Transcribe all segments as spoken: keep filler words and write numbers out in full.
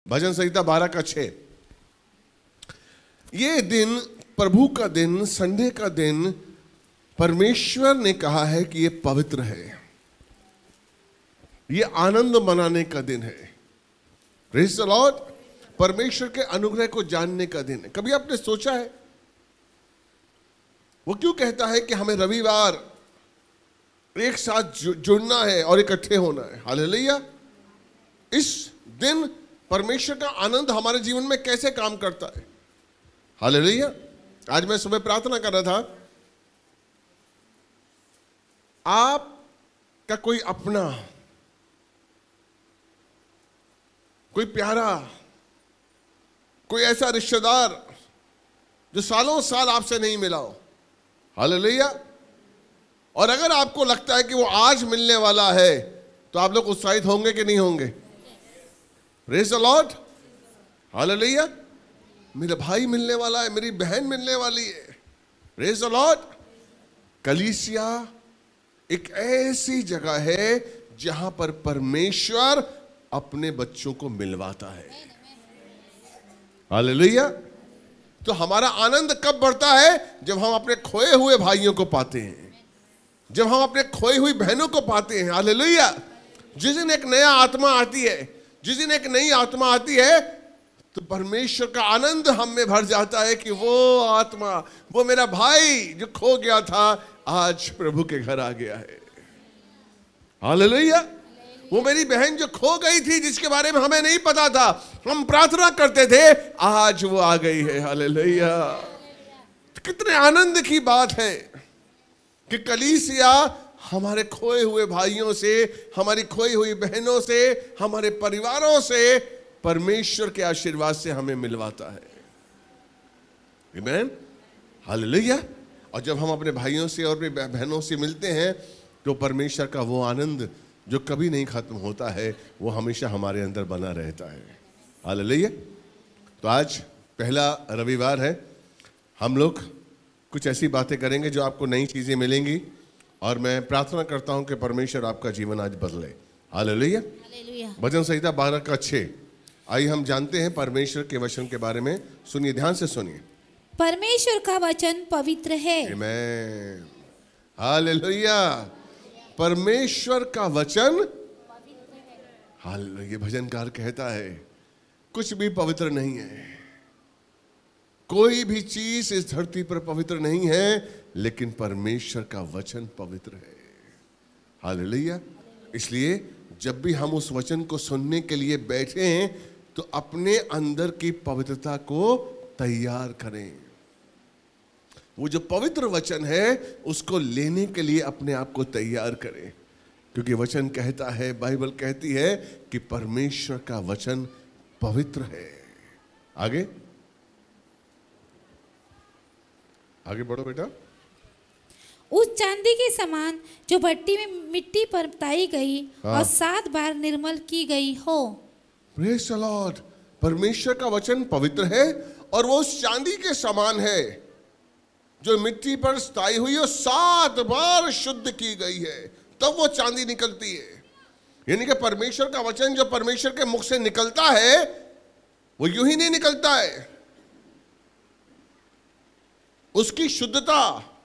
भजन संहिता बारह का छह। ये दिन, प्रभु का दिन, संडे का दिन, परमेश्वर ने कहा है कि ये पवित्र है, ये आनंद मनाने का दिन है। Praise the lord. परमेश्वर के अनुग्रह को जानने का दिन है। कभी आपने सोचा है वो क्यों कहता है कि हमें रविवार एक साथ जुड़ना है और इकट्ठे होना है? हालेलुया। इस दिन परमेश्वर का आनंद हमारे जीवन में कैसे काम करता है? हालेलुया। आज मैं सुबह प्रार्थना कर रहा था, आपका कोई अपना, कोई प्यारा, कोई ऐसा रिश्तेदार जो सालों साल आपसे नहीं मिला हो, हालेलुया, और अगर आपको लगता है कि वो आज मिलने वाला है तो आप लोग उत्साहित होंगे कि नहीं होंगे? Praise the lord. हालेलुया। मेरा भाई मिलने वाला है, मेरी बहन मिलने वाली है। Praise the lord. कलीसिया एक ऐसी जगह है जहां पर परमेश्वर अपने बच्चों को मिलवाता है। हालेलुया। तो हमारा आनंद कब बढ़ता है? जब हम अपने खोए हुए भाइयों को पाते हैं, जब हम अपने खोई हुई बहनों को पाते हैं। हालेलुया। जिस दिन एक नया आत्मा आती है, जिस दिन एक नई आत्मा आती है, तो परमेश्वर का आनंद हम में भर जाता है कि वो आत्मा, वो मेरा भाई जो खो गया था, आज प्रभु के घर आ गया है। हालेलुया। वो मेरी बहन जो खो गई थी, जिसके बारे में हमें नहीं पता था, हम प्रार्थना करते थे, आज वो आ गई है। हालेलुया। कितने आनंद की बात है कि कलीसिया हमारे खोए हुए भाइयों से, हमारी खोई हुई बहनों से, हमारे परिवारों से परमेश्वर के आशीर्वाद से हमें मिलवाता है। आमीन। हालेलुया। और जब हम अपने भाइयों से और अपनी बहनों से मिलते हैं तो परमेश्वर का वो आनंद जो कभी नहीं खत्म होता है, वो हमेशा हमारे अंदर बना रहता है। हालेलुया। तो आज पहला रविवार है, हम लोग कुछ ऐसी बातें करेंगे जो आपको नई चीजें मिलेंगी, और मैं प्रार्थना करता हूं कि परमेश्वर आपका जीवन आज बदले। हालेलुया। भजन संहिता बारह का छह। आइए हम जानते हैं परमेश्वर के वचन के बारे में। सुनिए, ध्यान से सुनिए। परमेश्वर का वचन पवित्र है। आमीन। हालेलुया। परमेश्वर का वचन हालेलुया। भजनकार कहता है कुछ भी पवित्र नहीं है, कोई भी चीज इस धरती पर पवित्र नहीं है, लेकिन परमेश्वर का वचन पवित्र है। हालेलुया। इसलिए जब भी हम उस वचन को सुनने के लिए बैठे हैं तो अपने अंदर की पवित्रता को तैयार करें। वो जो पवित्र वचन है उसको लेने के लिए अपने आप को तैयार करें, क्योंकि वचन कहता है, बाइबल कहती है कि परमेश्वर का वचन पवित्र है। आगे आगे बढ़ो बेटा। उस चांदी के समान जो भट्टी में मिट्टी पर ताई गई, हाँ, और सात बार निर्मल की गई हो। Praise the lord. परमेश्वर का वचन पवित्र है और वो उस चांदी के समान है जो मिट्टी पर स्थाई हुई और सात बार शुद्ध की गई है, तब वो चांदी निकलती है। यानी कि परमेश्वर का वचन जो परमेश्वर के मुख से निकलता है वो यूं ही नहीं निकलता है। उसकी शुद्धता,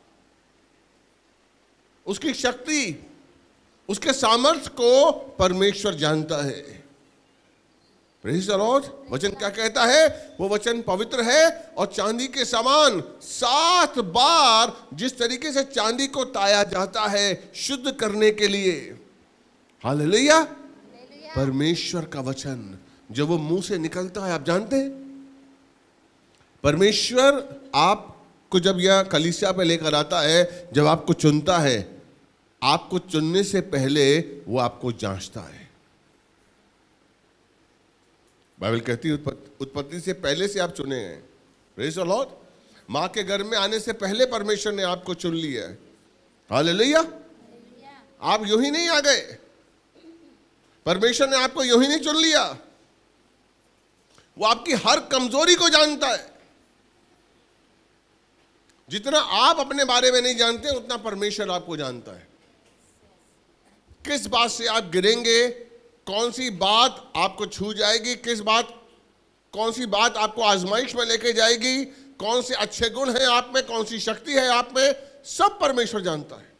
उसकी शक्ति, उसके सामर्थ्य को परमेश्वर जानता है। Praise the lord. वचन क्या कहता है? वो वचन पवित्र है और चांदी के समान। सात बार जिस तरीके से चांदी को ताया जाता है शुद्ध करने के लिए, हालेलुया, परमेश्वर का वचन जब वो मुंह से निकलता है, आप जानते हैं परमेश्वर आपको जब यह कलीसिया पे लेकर आता है, जब आपको चुनता है, आपको चुनने से पहले वो आपको जांचता है। बाइबल कहती है उत्पत्ति से पहले से आप चुने हैं। Praise the lord. मां के घर में आने से पहले परमेश्वर ने आपको चुन लिया है। हालेलुया। आप यूं ही नहीं आ गए, परमेश्वर ने आपको यूं ही नहीं चुन लिया। वो आपकी हर कमजोरी को जानता है। जितना आप अपने बारे में नहीं जानते, उतना परमेश्वर आपको जानता है। किस बात से आप गिरेंगे, कौन सी बात आपको छू जाएगी, किस बात कौन सी बात आपको आजमाइश में लेके जाएगी, कौन से अच्छे गुण हैं आप में, कौन सी शक्ति है आप में, सब परमेश्वर जानता है।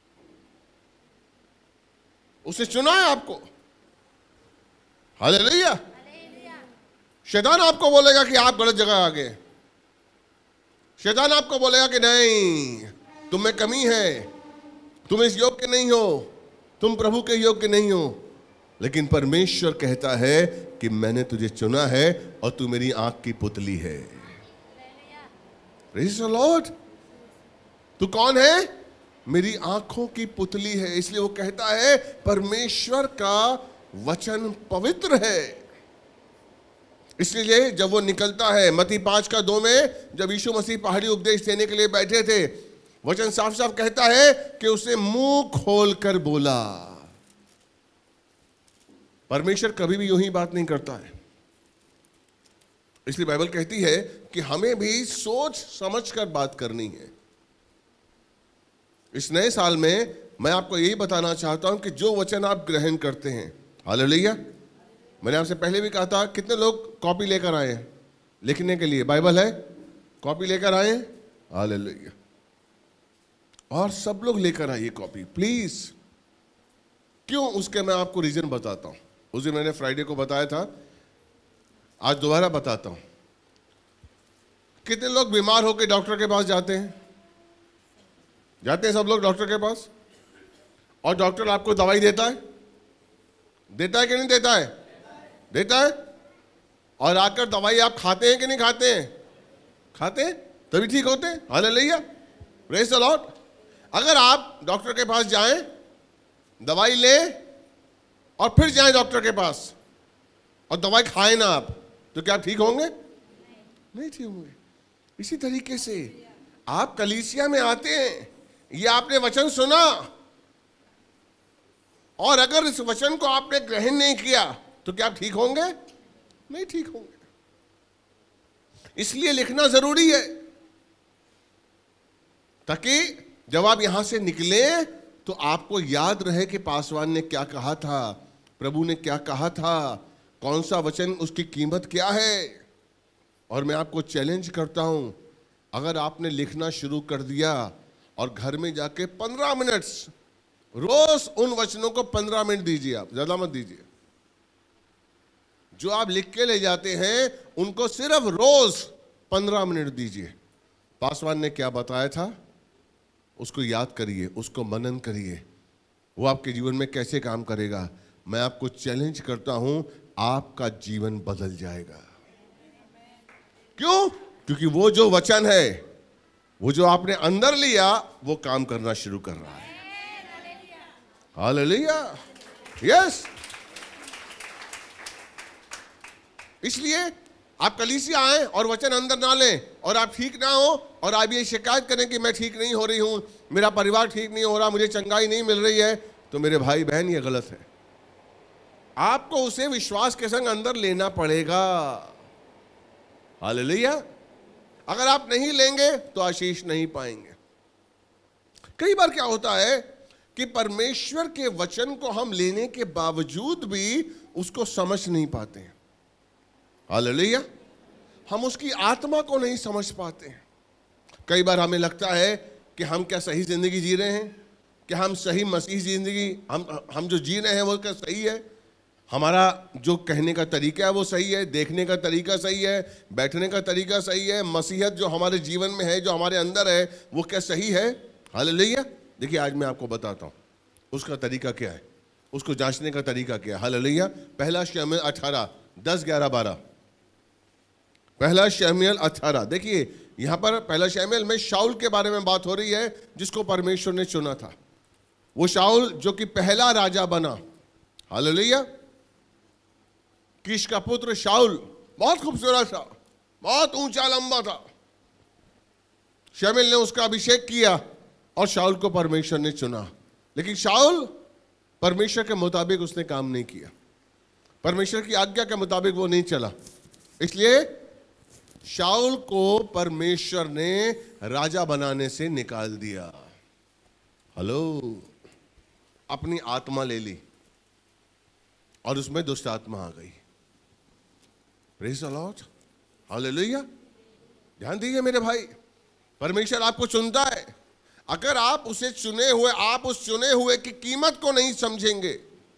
उसने चुना है आपको। हालेलुया। शैतान आपको बोलेगा कि आप गलत जगह आ गए। शैतान आपको बोलेगा कि नहीं, तुम में कमी है, तुम इस योग्य नहीं हो, तुम प्रभु के योग्य नहीं हो। लेकिन परमेश्वर कहता है कि मैंने तुझे चुना है और तू मेरी आंख की पुतली है। Praise the lord. तू कौन है? मेरी आंखों की पुतली है। इसलिए वो कहता है परमेश्वर का वचन पवित्र है। इसलिए जब वो निकलता है मत्ती पांच का दो में, जब यीशु मसीह पहाड़ी उपदेश देने के लिए बैठे थे, वचन साफ साफ कहता है कि उसने मुंह खोलकर बोला। परमेश्वर कभी भी यूं ही बात नहीं करता है। इसलिए बाइबल कहती है कि हमें भी सोच समझकर बात करनी है। इस नए साल में मैं आपको यही बताना चाहता हूं कि जो वचन आप ग्रहण करते हैं, हालेलुया। मैंने आपसे पहले भी कहा था, कितने लोग कॉपी लेकर आए हैं लिखने के लिए? बाइबल है, कॉपी लेकर आए हैं? हालेलुया। और सब लोग लेकर आइए कॉपी प्लीज। क्यों? उसके मैं आपको रीजन बताता हूं। उस दिन मैंने फ्राइडे को बताया था, आज दोबारा बताता हूं। कितने लोग बीमार होकर डॉक्टर के पास जाते हैं? जाते हैं सब लोग डॉक्टर के पास, और डॉक्टर आपको दवाई देता है, देता है कि नहीं देता है? देता है। और आकर दवाई आप खाते हैं कि नहीं खाते हैं? खाते हैं, तभी ठीक होते हैं। Hallelujah, praise the lord. अगर आप डॉक्टर के पास जाएं, दवाई लें और फिर जाएं डॉक्टर के पास और दवाई खाएं ना आप, तो क्या ठीक होंगे? नहीं ठीक होंगे। इसी तरीके से आप कलीसिया में आते हैं, ये आपने वचन सुना, और अगर इस वचन को आपने ग्रहण नहीं किया तो क्या आप ठीक होंगे? नहीं ठीक होंगे। इसलिए लिखना जरूरी है, ताकि जब आप यहां से निकले तो आपको याद रहे कि पासवान ने क्या कहा था, प्रभु ने क्या कहा था, कौन सा वचन, उसकी कीमत क्या है। और मैं आपको चैलेंज करता हूं, अगर आपने लिखना शुरू कर दिया और घर में जाके पंद्रह मिनट्स रोज उन वचनों को पंद्रह मिनट दीजिए, आप ज्यादा मत दीजिए। जो आप लिख के ले जाते हैं उनको सिर्फ रोज पंद्रह मिनट दीजिए। पासवान ने क्या बताया था उसको याद करिए, उसको मनन करिए, वो आपके जीवन में कैसे काम करेगा। मैं आपको चैलेंज करता हूं, आपका जीवन बदल जाएगा। क्यों? क्योंकि वो जो वचन है, वो जो आपने अंदर लिया, वो काम करना शुरू कर रहा है। Hallelujah, yes. इसलिए आप कलीसिया आए और वचन अंदर ना लें और आप ठीक ना हो और आप ये शिकायत करें कि मैं ठीक नहीं हो रही हूं, मेरा परिवार ठीक नहीं हो रहा, मुझे चंगाई नहीं मिल रही है, तो मेरे भाई बहन ये गलत है। आपको उसे विश्वास के संग अंदर लेना पड़ेगा। हालेलुया। अगर आप नहीं लेंगे तो आशीष नहीं पाएंगे। कई बार क्या होता है कि परमेश्वर के वचन को हम लेने के बावजूद भी उसको समझ नहीं पाते हैं। हालेलुया। हम उसकी आत्मा को नहीं समझ पाते हैं। कई बार हमें लगता है कि हम क्या सही जिंदगी जी रहे हैं, कि हम सही मसीह जिंदगी हम हम जो जी रहे हैं वो क्या सही है, हमारा जो कहने का तरीका है वो सही है, देखने का तरीका सही है, बैठने का तरीका सही है, मसीहत जो हमारे जीवन में है, जो हमारे अंदर है, वो क्या सही है। हालेलुया। देखिए आज मैं आपको बताता हूँ उसका तरीका क्या है, उसको जांचने का तरीका क्या है। हालेलुया। पहला शमूएल अठारह दस ग्यारह बारह। पहला शमूएल अठारह, देखिए यहां पर पहला शमूएल में शाऊल के बारे में बात हो रही है, जिसको परमेश्वर ने चुना था। वो शाऊल जो कि पहला राजा बना। हालेलुया। कीश का पुत्र शाऊल बहुत खूबसूरत था, बहुत ऊंचा लंबा था। शमूएल ने उसका अभिषेक किया और शाऊल को परमेश्वर ने चुना, लेकिन शाऊल परमेश्वर के मुताबिक उसने काम नहीं किया, परमेश्वर की आज्ञा के मुताबिक वो नहीं चला। इसलिए शाऊल को परमेश्वर ने राजा बनाने से निकाल दिया। हेलो। अपनी आत्मा ले ली और उसमें दुष्ट आत्मा आ गई। Praise the lord, hallelujah. ध्यान दीजिए मेरे भाई, परमेश्वर आपको चुनता है। अगर आप उसे चुने हुए, आप उस चुने हुए की कीमत को नहीं समझेंगे,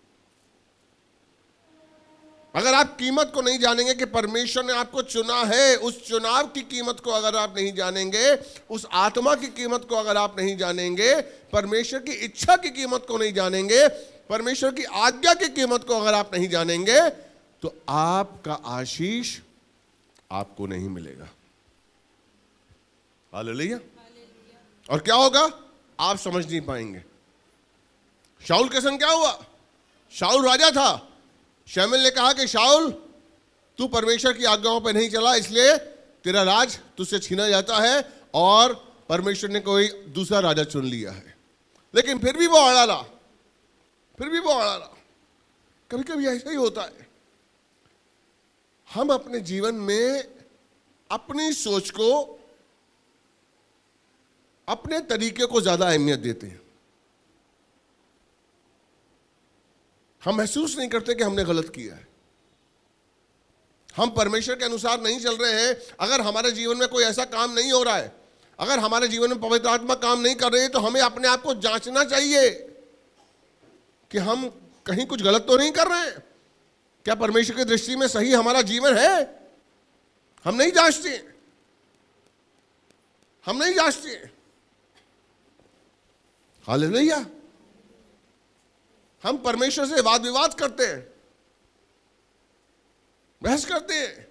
अगर आप कीमत को नहीं जानेंगे कि परमेश्वर ने आपको चुना है, उस चुनाव की कीमत को अगर आप नहीं जानेंगे, उस आत्मा की कीमत को अगर आप नहीं जानेंगे, परमेश्वर की इच्छा की कीमत को नहीं जानेंगे, परमेश्वर की आज्ञा की कीमत को अगर आप नहीं जानेंगे, तो आपका आशीष आपको नहीं मिलेगा। हालेलुया। और क्या होगा, आप समझ नहीं पाएंगे। शाऊल के संग क्या हुआ? शाऊल राजा था। शमूएल ने कहा कि शाऊल, तू परमेश्वर की आज्ञाओं पर नहीं चला, इसलिए तेरा राज तुझसे छीना जाता है और परमेश्वर ने कोई दूसरा राजा चुन लिया है। लेकिन फिर भी वो अड़ा रहा, फिर भी वो अड़ा रहा। कभी कभी ऐसा ही होता है, हम अपने जीवन में अपनी सोच को, अपने तरीके को ज्यादा अहमियत देते हैं। हम महसूस नहीं करते कि हमने गलत किया है, हम परमेश्वर के अनुसार नहीं चल रहे हैं। अगर हमारे जीवन में कोई ऐसा काम नहीं हो रहा है, अगर हमारे जीवन में पवित्र आत्मा काम नहीं कर रही है, तो हमें अपने आप को जांचना चाहिए कि हम कहीं कुछ गलत तो नहीं कर रहे हैं। क्या परमेश्वर की दृष्टि में सही हमारा जीवन है? हम नहीं जांचते, हम नहीं जांचते। हालेलुया। हम परमेश्वर से वाद विवाद करते हैं, बहस करते हैं।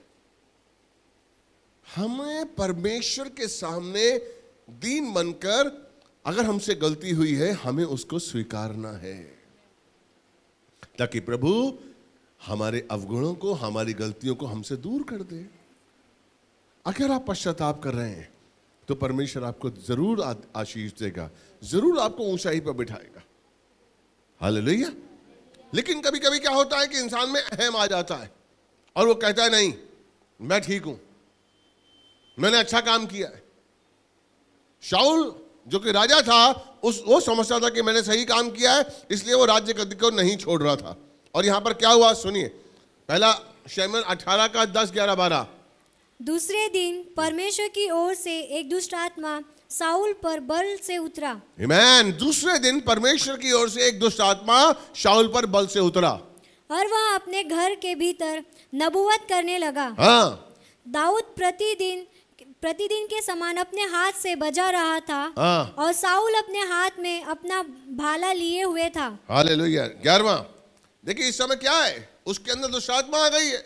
हमें परमेश्वर के सामने दीन बनकर, अगर हमसे गलती हुई है, हमें उसको स्वीकारना है, ताकि प्रभु हमारे अवगुणों को, हमारी गलतियों को हमसे दूर कर दे। अगर आप पश्चाताप कर रहे हैं तो परमेश्वर आपको जरूर आशीष देगा, जरूर आपको ऊंचाई पर बिठाएगा। हालेलुया। लेकिन कभी कभी क्या होता है कि इंसान में अहम आ जाता है और वो कहता है, नहीं मैं ठीक हूं, मैंने अच्छा काम किया है। शाऊल जो कि राजा था, उस वो समझता था कि मैंने सही काम किया है, इसलिए वो राज्य गद्दी को नहीं छोड़ रहा था। और यहां पर क्या हुआ सुनिए, पहला शमूएल अठारह का दस ग्यारह बारह। दूसरे दिन परमेश्वर की ओर से एक दुष्ट आत्मा शाऊल पर बल से उतरा। आमीन। दूसरे दिन परमेश्वर की ओर से एक दुष्ट आत्मा शाऊल पर बल से उतरा और वह अपने घर के भीतर नबूवत करने लगा। हाँ। दाऊद प्रतिदिन प्रतिदिन के समान अपने हाथ से बजा रहा था। हाँ। और शाऊल अपने हाथ में अपना भाला लिए हुए था। हालेलुया। ग्यारहवां देखिए, इस समय क्या है, उसके अंदर दुष्ट आत्मा आ गई है।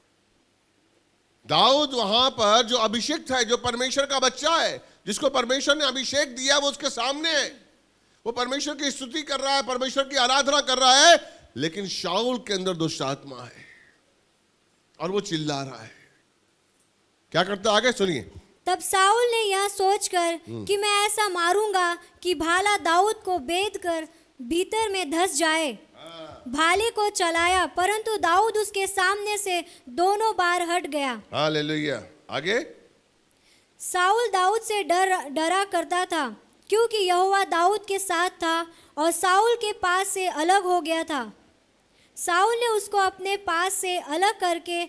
दाऊद वहां पर जो अभिषेक है, जो परमेश्वर का बच्चा है, जिसको परमेश्वर ने अभिषेक दिया, वो उसके सामने है, वो परमेश्वर की स्तुति कर रहा है, परमेश्वर की आराधना कर रहा है। लेकिन शाऊल के अंदर दुष्ट आत्मा है और वो चिल्ला रहा है। क्या करता है आगे सुनिए। तब शाऊल ने यह सोचकर कि मैं ऐसा मारूंगा कि भाला दाऊद को बेध कर भीतर में धंस जाए, भाले को चलाया, परंतु दाऊद उसके सामने से दोनों बार हट गया। हालेलुया। आगे। शाऊल दाऊद से डर डरा करता था, क्योंकि यहोवा दाऊद के साथ था और शाऊल के पास से अलग हो गया था। शाऊल ने उसको अपने पास से अलग करके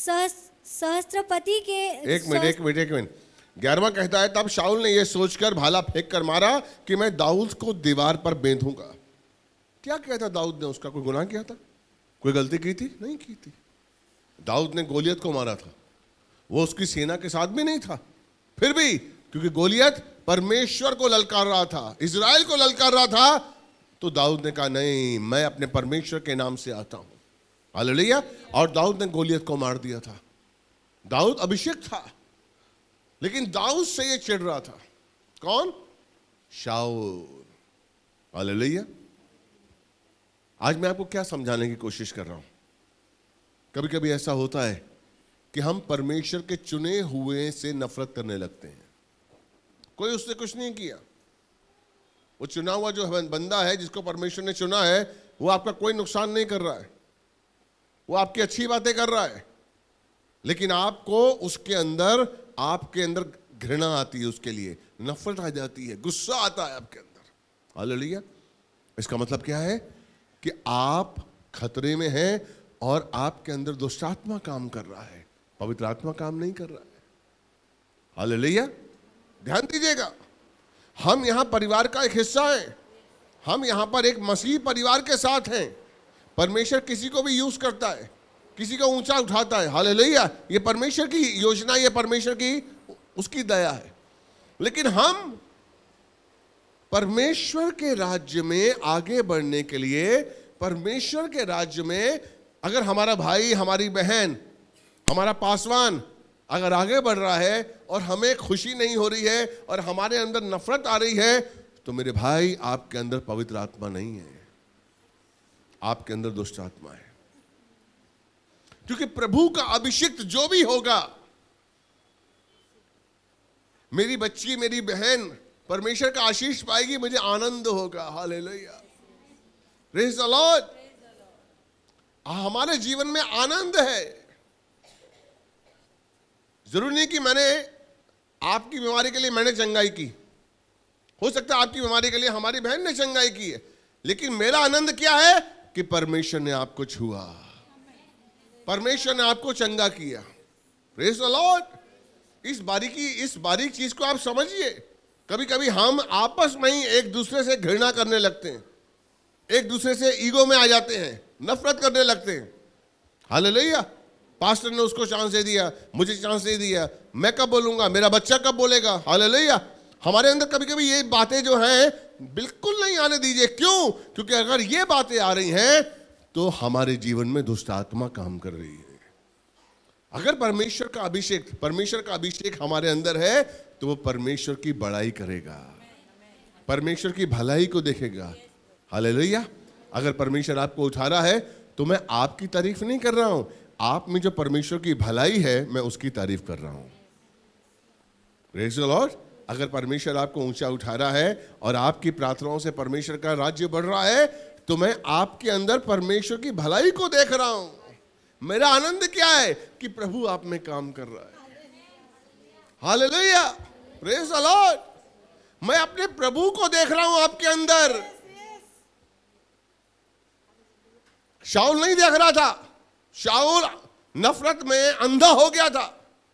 सहस्त्रपति के एक मिनट एक मिनट एक मिनट ग्यारहवां कहता है, तब शाऊल ने यह सोचकर भाला फेंक कर मारा कि मैं दाऊद को दीवार पर बेंधूंगा। क्या किया था दाऊद ने? उसका कोई गुनाह किया था? कोई गलती की थी? नहीं की थी। दाऊद ने गोलियत को मारा था, वो उसकी सेना के साथ भी नहीं था। फिर भी क्योंकि गोलियत परमेश्वर को ललकार रहा था, इजराइल को ललकार रहा था, तो दाऊद ने कहा नहीं, मैं अपने परमेश्वर के नाम से आता हूं। हालेलुया। और दाऊद ने गोलियत को मार दिया था। दाऊद अभिषेक था, लेकिन दाऊद से ये चिढ़ रहा था। कौन? शाऊल। हालेलुया। आज मैं आपको क्या समझाने की कोशिश कर रहा हूं, कभी कभी ऐसा होता है कि हम परमेश्वर के चुने हुए से नफरत करने लगते हैं। कोई उसने कुछ नहीं किया, वो चुना हुआ जो बंदा है, जिसको परमेश्वर ने चुना है, वो आपका कोई नुकसान नहीं कर रहा है, वो आपकी अच्छी बातें कर रहा है, लेकिन आपको उसके अंदर आपके अंदर घृणा आती है, उसके लिए नफरत आ जाती है, गुस्सा आता है आपके अंदर। हालेलुया। इसका मतलब क्या है कि आप खतरे में हैं और आपके अंदर दुष्टात्मा काम कर रहा है। पवित्र आत्मा काम नहीं कर रहा है। हालेलुया। ध्यान दीजिएगा, हम यहां परिवार का एक हिस्सा हैं, हम यहां पर एक मसीह परिवार के साथ हैं। परमेश्वर किसी को भी यूज करता है, किसी को ऊंचा उठाता है। हालेलुया। ये परमेश्वर की योजना, ये परमेश्वर की उसकी दया है। लेकिन हम परमेश्वर के राज्य में आगे बढ़ने के लिए, परमेश्वर के राज्य में अगर हमारा भाई, हमारी बहन, हमारा पासवान अगर आगे बढ़ रहा है और हमें खुशी नहीं हो रही है और हमारे अंदर नफरत आ रही है, तो मेरे भाई आपके अंदर पवित्र आत्मा नहीं है, आपके अंदर दुष्ट आत्मा है। क्योंकि प्रभु का अभिषिक्त जो भी होगा, मेरी बच्ची, मेरी बहन परमेश्वर का आशीष पाएगी, मुझे आनंद होगा। Hallelujah, praise the lord. हमारे जीवन में आनंद है। जरूरी नहीं कि मैंने आपकी बीमारी के लिए मैंने चंगाई की, हो सकता है आपकी बीमारी के लिए हमारी बहन ने चंगाई की है, लेकिन मेरा आनंद क्या है कि परमेश्वर ने आपको छुआ, परमेश्वर ने आपको चंगा किया। Praise the lord. इस बारीकी, इस बारीक चीज को आप समझिए। कभी कभी हम आपस में ही एक दूसरे से घृणा करने लगते हैं, एक दूसरे से ईगो में आ जाते हैं, नफरत करने लगते हैं। हालेलुया। पास्टर ने उसको चांस दे दिया, मुझे चांस दे दिया, मैं कब बोलूंगा, मेरा बच्चा कब बोलेगा। हालेलुया। हमारे अंदर कभी कभी ये बातें जो हैं बिल्कुल नहीं आने दीजिए। क्यों? क्योंकि अगर ये बातें आ रही हैं तो हमारे जीवन में दुष्ट आत्मा काम कर रही है। अगर परमेश्वर का अभिषेक, परमेश्वर का अभिषेक हमारे अंदर है तो वो परमेश्वर की बड़ाई करेगा, परमेश्वर की भलाई को देखेगा। हालेलुया। अगर परमेश्वर आपको उठा रहा है तो मैं आपकी तारीफ नहीं कर रहा हूं, आप में जो परमेश्वर की भलाई है मैं उसकी तारीफ कर रहा हूं। Praise the lord. अगर परमेश्वर आपको ऊंचा उठा रहा है और आपकी प्रार्थनाओं से परमेश्वर का राज्य बढ़ रहा है तो मैं आपके अंदर परमेश्वर की भलाई को देख रहा हूं। मेरा आनंद क्या है कि प्रभु आप में काम कर रहा है। Hallelujah, praise the lord. मैं अपने प्रभु को देख रहा हूं आपके अंदर। शाऊल नहीं देख रहा था, शाऊल नफरत में अंधा हो गया था।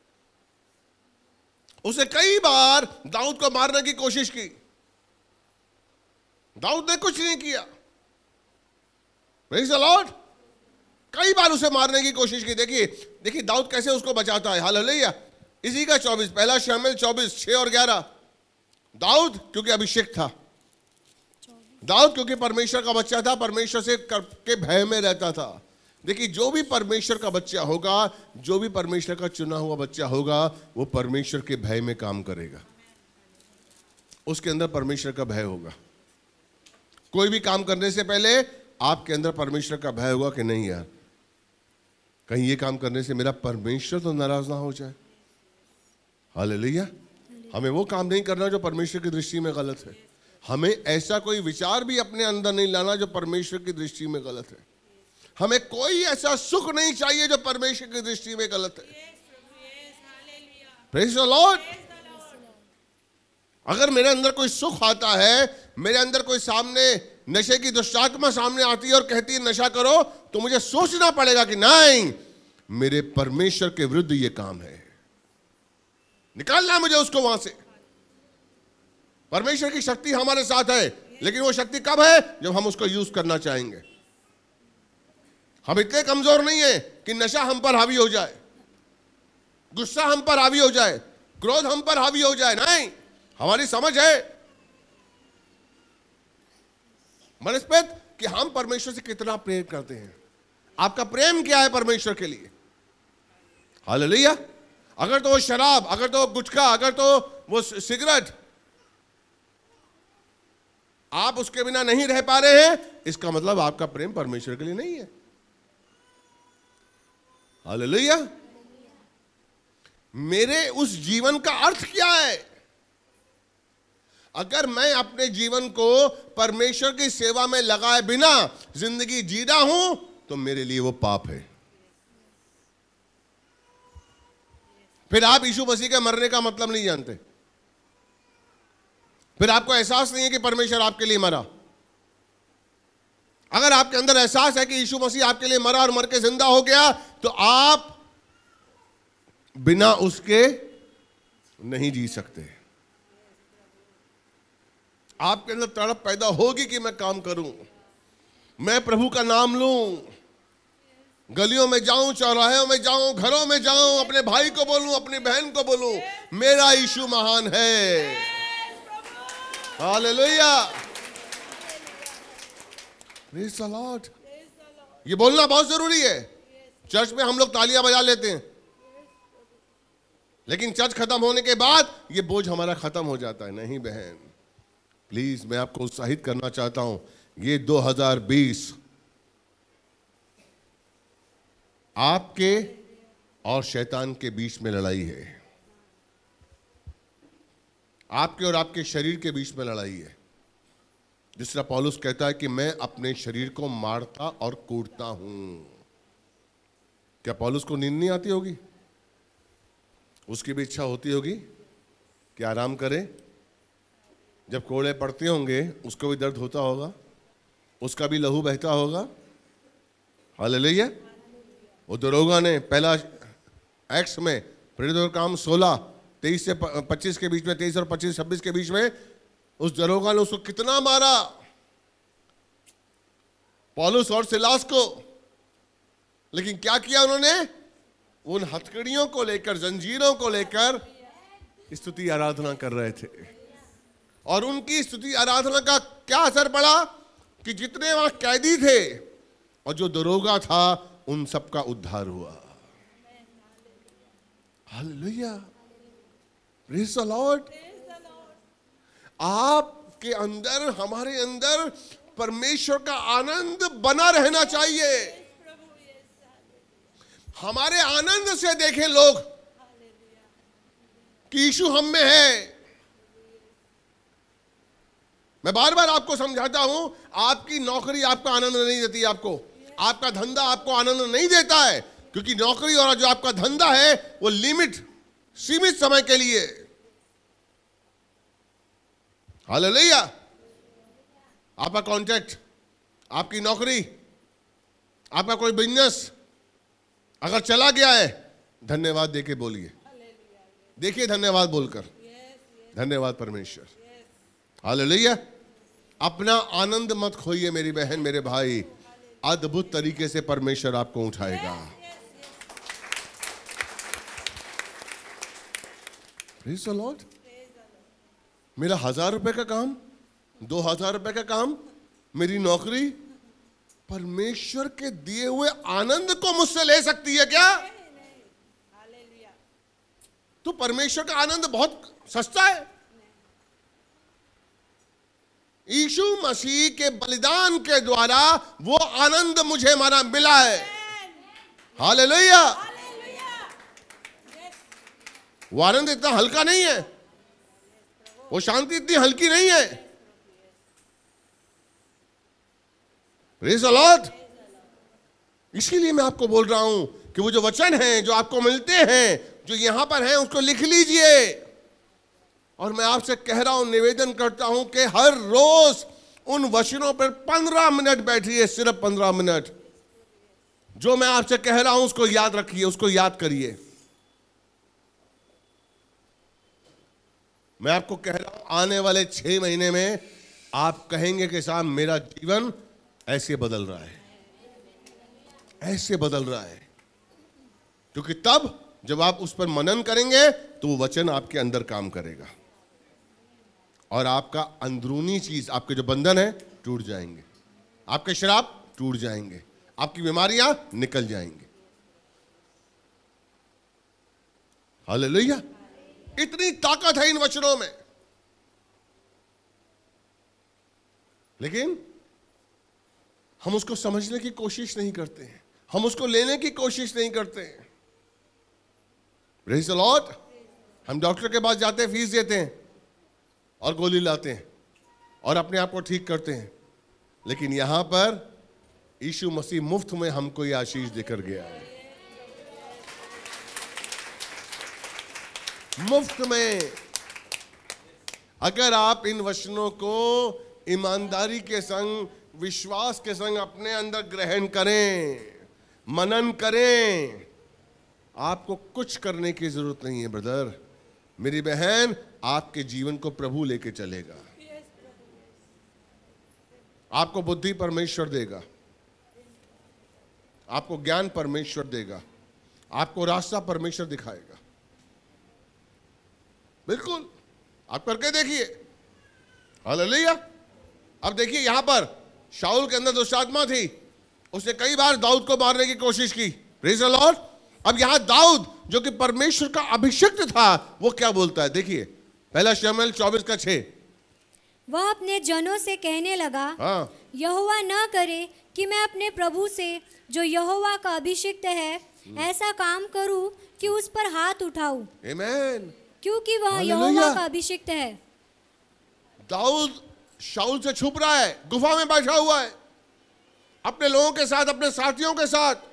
उसे कई बार दाऊद को मारने की कोशिश की, दाऊद ने कुछ नहीं किया। Praise the lord. कई बार उसे मारने की कोशिश की। देखिए देखिए दाऊद कैसे उसको बचाता है। हालेलुया। इसी का चौबीस, पहला शमूएल चौबीस छह और ग्यारह। दाऊद क्योंकि अभिषेक था, दाऊद क्योंकि परमेश्वर का बच्चा था, परमेश्वर से के भय में रहता था। देखिए जो भी परमेश्वर का बच्चा होगा, जो भी परमेश्वर का चुना हुआ बच्चा होगा, वो परमेश्वर के भय में काम करेगा। उसके अंदर परमेश्वर का भय होगा। कोई भी काम करने से पहले आपके अंदर परमेश्वर का भय होगा कि नहीं यार, कहीं ये काम करने से मेरा परमेश्वर तो नाराज ना हो जाए। हालेलुया। हमें वो काम नहीं करना जो परमेश्वर की दृष्टि में गलत है। हमें ऐसा कोई विचार भी अपने अंदर नहीं लाना जो परमेश्वर की दृष्टि में गलत है। हमें कोई ऐसा सुख नहीं चाहिए जो परमेश्वर की दृष्टि में गलत है। Praise the lord. अगर मेरे अंदर कोई सुख आता है, मेरे अंदर कोई सामने नशे की दुष्टात्मा सामने आती है और कहती है नशा करो, तो मुझे सोचना पड़ेगा कि नहीं, मेरे परमेश्वर के विरुद्ध ये काम है, निकालना है मुझे उसको वहां से। परमेश्वर की शक्ति हमारे साथ है, लेकिन वो शक्ति कब है? जब हम उसको यूज करना चाहेंगे। हम इतने कमजोर नहीं है कि नशा हम पर हावी हो जाए, गुस्सा हम पर हावी हो जाए, क्रोध हम पर हावी हो जाए। नहीं, हमारी समझ है मनस्पत कि हम परमेश्वर से कितना प्रेम करते हैं। आपका प्रेम क्या है परमेश्वर के लिए? हालेलुया। अगर तो वो शराब, अगर तो गुटखा, अगर तो वो सिगरेट, आप उसके बिना नहीं रह पा रहे हैं, इसका मतलब आपका प्रेम परमेश्वर के लिए नहीं है। हालेलुया। मेरे उस जीवन का अर्थ क्या है? अगर मैं अपने जीवन को परमेश्वर की सेवा में लगाए बिना जिंदगी जी रहा हूं तो मेरे लिए वो पाप है। फिर आप यीशु मसीह के मरने का मतलब नहीं जानते, फिर आपको एहसास नहीं है कि परमेश्वर आपके लिए मरा। अगर आपके अंदर एहसास है कि यीशु मसीह आपके लिए मरा और मर के जिंदा हो गया, तो आप बिना उसके नहीं जी सकते। आपके अंदर तड़प पैदा होगी कि मैं काम करूं, मैं प्रभु का नाम लूं, गलियों में जाऊं, चौराहों में जाऊं, घरों में जाऊं, अपने भाई को बोलूं, अपनी बहन को बोलूं, मेरा यीशु महान है। Hallelujah, praise the lord. ये बोलना बहुत जरूरी है। चर्च में हम लोग तालियां बजा लेते हैं, लेकिन चर्च खत्म होने के बाद ये बोझ हमारा खत्म हो जाता है। नहीं बहन, प्लीज मैं आपको उत्साहित करना चाहता हूं, ये दो हज़ार बीस आपके और शैतान के बीच में लड़ाई है, आपके और आपके शरीर के बीच में लड़ाई है। जिस तरह पौलुस कहता है कि मैं अपने शरीर को मारता और कूटता हूं। क्या पौलुस को नींद नहीं आती होगी? उसकी भी इच्छा होती होगी कि आराम करे। जब कोड़े पड़ते होंगे उसको भी दर्द होता होगा, उसका भी लहू बहता होगा। हालेलुया। वो दरोगा ने पहला एक्ट्स में प्रेरितों का काम सोलह तेईस से पच्चीस के बीच में, तेईस और पच्चीस छब्बीस के बीच में, उस दरोगा ने उसको कितना मारा, पौलुस और सिलास को। लेकिन क्या किया उन्होंने? उन हथकड़ियों को लेकर, जंजीरों को लेकर स्तुति आराधना कर रहे थे। और उनकी स्तुति आराधना का क्या असर पड़ा कि जितने वहां कैदी थे और जो दरोगा था, उन सबका उद्धार हुआ। Hallelujah, praise the lord. आपके अंदर, हमारे अंदर परमेश्वर का आनंद बना रहना चाहिए। हमारे आनंद से देखें लोग कि यीशु हम में है। मैं बार बार आपको समझाता हूं, आपकी नौकरी आपका आनंद नहीं देती, आपको आपका धंधा आपको आनंद नहीं देता है, क्योंकि नौकरी और जो आपका धंधा है वो लिमिट, सीमित समय के लिए। हालेलुया। आपका कॉन्ट्रैक्ट, आपकी नौकरी, आपका कोई बिजनेस अगर चला गया है, धन्यवाद देके बोलिए, देखिए धन्यवाद बोलकर, धन्यवाद परमेश्वर। हालेलुया। अपना आनंद मत खोइए मेरी बहन, मेरे भाई। अद्भुत तरीके से परमेश्वर आपको उठाएगा। Praise the lord. मेरा हजार रुपए का काम, दो हजार रुपए का काम, मेरी नौकरी परमेश्वर के दिए हुए आनंद को मुझसे ले सकती है क्या? तो परमेश्वर का आनंद बहुत सस्ता है। यीशु मसीह के बलिदान के द्वारा वो आनंद मुझे हमारा मिला है। हालेलुया। वो आनंद इतना हल्का नहीं है, वो शांति इतनी हल्की नहीं है। Praise the lord. इसीलिए मैं आपको बोल रहा हूं कि वो जो वचन हैं जो आपको मिलते हैं, जो यहां पर हैं, उसको लिख लीजिए। और मैं आपसे कह रहा हूं, निवेदन करता हूं कि हर रोज उन वचनों पर पंद्रह मिनट बैठिए, सिर्फ पंद्रह मिनट। जो मैं आपसे कह रहा हूं उसको याद रखिए, उसको याद करिए। मैं आपको कह रहा हूं, आने वाले छह महीने में आप कहेंगे कि साहब मेरा जीवन ऐसे बदल रहा है, ऐसे बदल रहा है। क्योंकि तब जब आप उस पर मनन करेंगे तो वो वचन आपके अंदर काम करेगा और आपका अंदरूनी चीज, आपके जो बंधन है टूट जाएंगे, आपके श्राप टूट जाएंगे, आपकी बीमारियां निकल जाएंगी। हालेलुया। इतनी ताकत है इन वचनों में। लेकिन हम उसको समझने की कोशिश नहीं करते हैं, हम उसको लेने की कोशिश नहीं करते हैं। Praise the lord. हम डॉक्टर के पास जाते हैं, फीस देते हैं और गोली लाते हैं और अपने आप को ठीक करते हैं। लेकिन यहां पर यीशु मसीह मुफ्त में हमको यह आशीष देकर गया है, मुफ्त में। अगर आप इन वचनों को ईमानदारी के संग, विश्वास के संग अपने अंदर ग्रहण करें, मनन करें, आपको कुछ करने की जरूरत नहीं है ब्रदर, मेरी बहन, आपके जीवन को प्रभु लेके चलेगा। आपको बुद्धि परमेश्वर देगा, आपको ज्ञान परमेश्वर देगा, आपको रास्ता परमेश्वर दिखाएगा। बिल्कुल, आप करके देखिए। हालेलुया। अब देखिए यहां पर शाऊल के अंदर दुष्ट आत्मा थी, उसने कई बार दाऊद को मारने की कोशिश की। Praise the lord. अब यहां दाऊद जो कि परमेश्वर का अभिषिक्त था, वो क्या बोलता है, देखिए पहला शमूएल चौबीस का छह। वह अपने जनों से कहने लगा, हाँ, यहोवा न करे कि मैं अपने प्रभु से जो यहोवा का अभिषिक्त है ऐसा काम करूं कि उस पर हाथ उठाऊं, आमीन, क्योंकि वह हालेलुया। यहोवा का अभिषिक्त है। दाऊद शाऊल से छुप रहा है, गुफा में बैठा हुआ है अपने लोगों के साथ, अपने साथियों के साथ।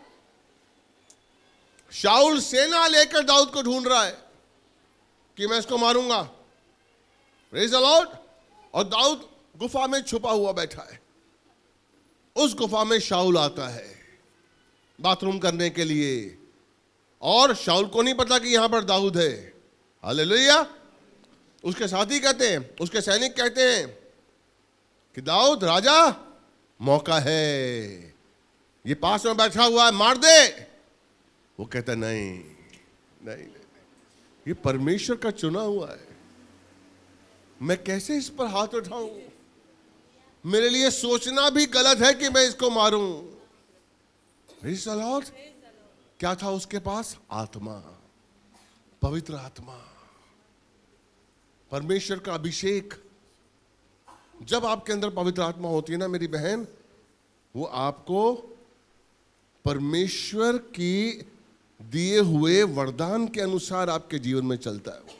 शाऊल सेना लेकर दाऊद को ढूंढ रहा है कि मैं इसको मारूंगा। Praise the lord. और दाऊद गुफा में छुपा हुआ बैठा है। उस गुफा में शाऊल आता है बाथरूम करने के लिए, और शाऊल को नहीं पता कि यहां पर दाऊद है। हालेलुया। उसके साथी कहते हैं, उसके सैनिक कहते हैं कि दाऊद राजा, मौका है, ये पास में बैठा हुआ है, मार दे। वो कहता नहीं नहीं नहीं, ये परमेश्वर का चुना हुआ है, मैं कैसे इस पर हाथ उठाऊं? मेरे लिए सोचना भी गलत है कि मैं इसको मारूं। Praise the lord. क्या था उसके पास? आत्मा, पवित्र आत्मा, परमेश्वर का अभिषेक। जब आपके अंदर पवित्र आत्मा होती है ना मेरी बहन, वो आपको परमेश्वर की दिए हुए वरदान के अनुसार आपके जीवन में चलता है।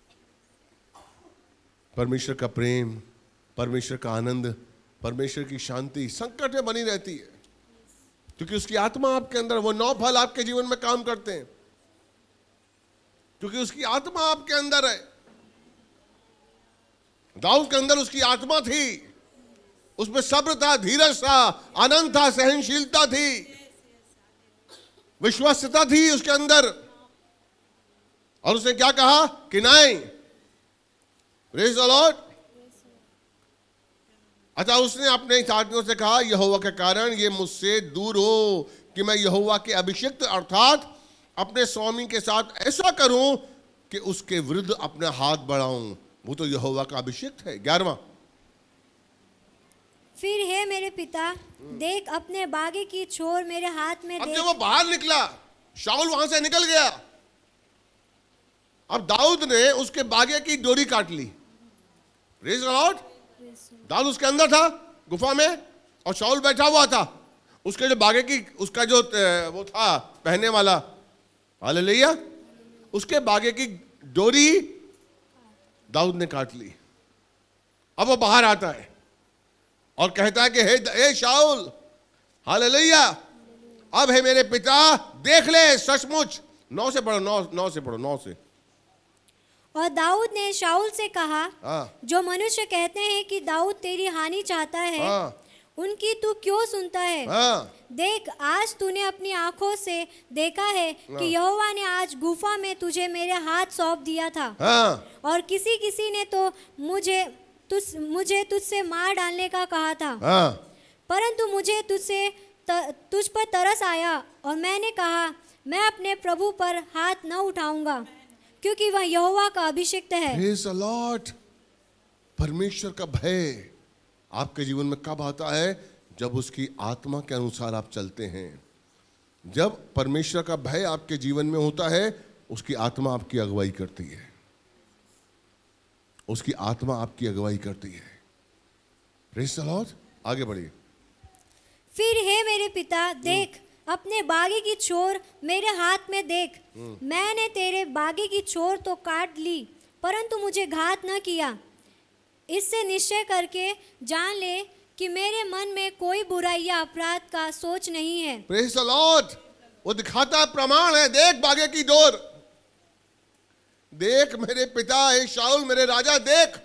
परमेश्वर का प्रेम, परमेश्वर का आनंद, परमेश्वर की शांति संकट में बनी रहती है, क्योंकि उसकी आत्मा आपके अंदर, वो नौ फल आपके जीवन में काम करते हैं, क्योंकि उसकी आत्मा आपके अंदर है। दाऊद के अंदर उसकी आत्मा थी, उसमें सब्र था, धीरज था, आनंद था, सहनशीलता थी, विश्वस्तता थी उसके अंदर। और उसने क्या कहा कि नहीं, प्रेज़ द लॉर्ड। अच्छा, उसने अपने साथियों से कहा, यहोवा के कारण ये मुझसे दूर हो कि मैं यहोवा के अभिषिक्त अर्थात अपने स्वामी के साथ ऐसा करूं कि उसके विरुद्ध अपने हाथ बढ़ाऊं। वो तो यहोवा का अभिषिक्त है। ग्यारहवां। फिर हे मेरे पिता, देख अपने बागे की छोर मेरे हाथ में अब देख। जब वो बाहर निकला, शाऊल वहां से निकल गया, अब दाऊद ने उसके बागे की डोरी काट ली। Praise the lord. दाऊद उसके अंदर था गुफा में, और शाऊल बैठा हुआ था। उसके जो बागे की, उसका जो वो था पहनने वाला, हालेलुया, उसके बागे की डोरी दाऊद ने काट ली। अब वो बाहर आता है और कहता है कि हे हे शाऊल, हालेलुया, अब है मेरे पिता, देख ले सचमुच। नौ से पढ़ो, नौ नौ से पढ़ो, नौ से। और दाऊद ने शाऊल से कहा, हाँ, जो मनुष्य कहते हैं कि दाऊद तेरी हानि चाहता है, हाँ, उनकी तू क्यों सुनता है? हाँ, देख, आज तूने अपनी आंखों से देखा है कि यहोवा ने आज गुफा में तुझे मेरे हाथ सौंप दिया था, हाँ, और किसी किसी ने तो मुझे तुझ मुझे तुझसे मार डालने का कहा था, हाँ, परंतु मुझे तुझसे त, तुझ पर तरस आया, और मैंने कहा मैं अपने प्रभु पर हाथ न उठाऊंगा, क्योंकि वह यहोवा का अभिषिक्त है। Praise the lord. परमेश्वर का भय आपके जीवन में कब आता है? जब उसकी आत्मा के अनुसार आप चलते हैं। जब परमेश्वर का भय आपके जीवन में होता है, उसकी आत्मा आपकी अगुवाई करती है, उसकी आत्मा आपकी अगुवाई करती है। Praise the lord. आगे बढ़िए। फिर हे मेरे पिता, देख अपने बागे की छोर मेरे हाथ में देख। मैंने तेरे बागे की छोर तो काट ली, परंतु मुझे घात न किया। इससे निश्चय करके जान ले कि मेरे मन में कोई बुराई या अपराध का सोच नहीं है। Praise the lord. वो दिखाता है, प्रमाण है। देख बागे की डोर, देख मेरे पिता, हे शाऊल, मेरे राजा, देख,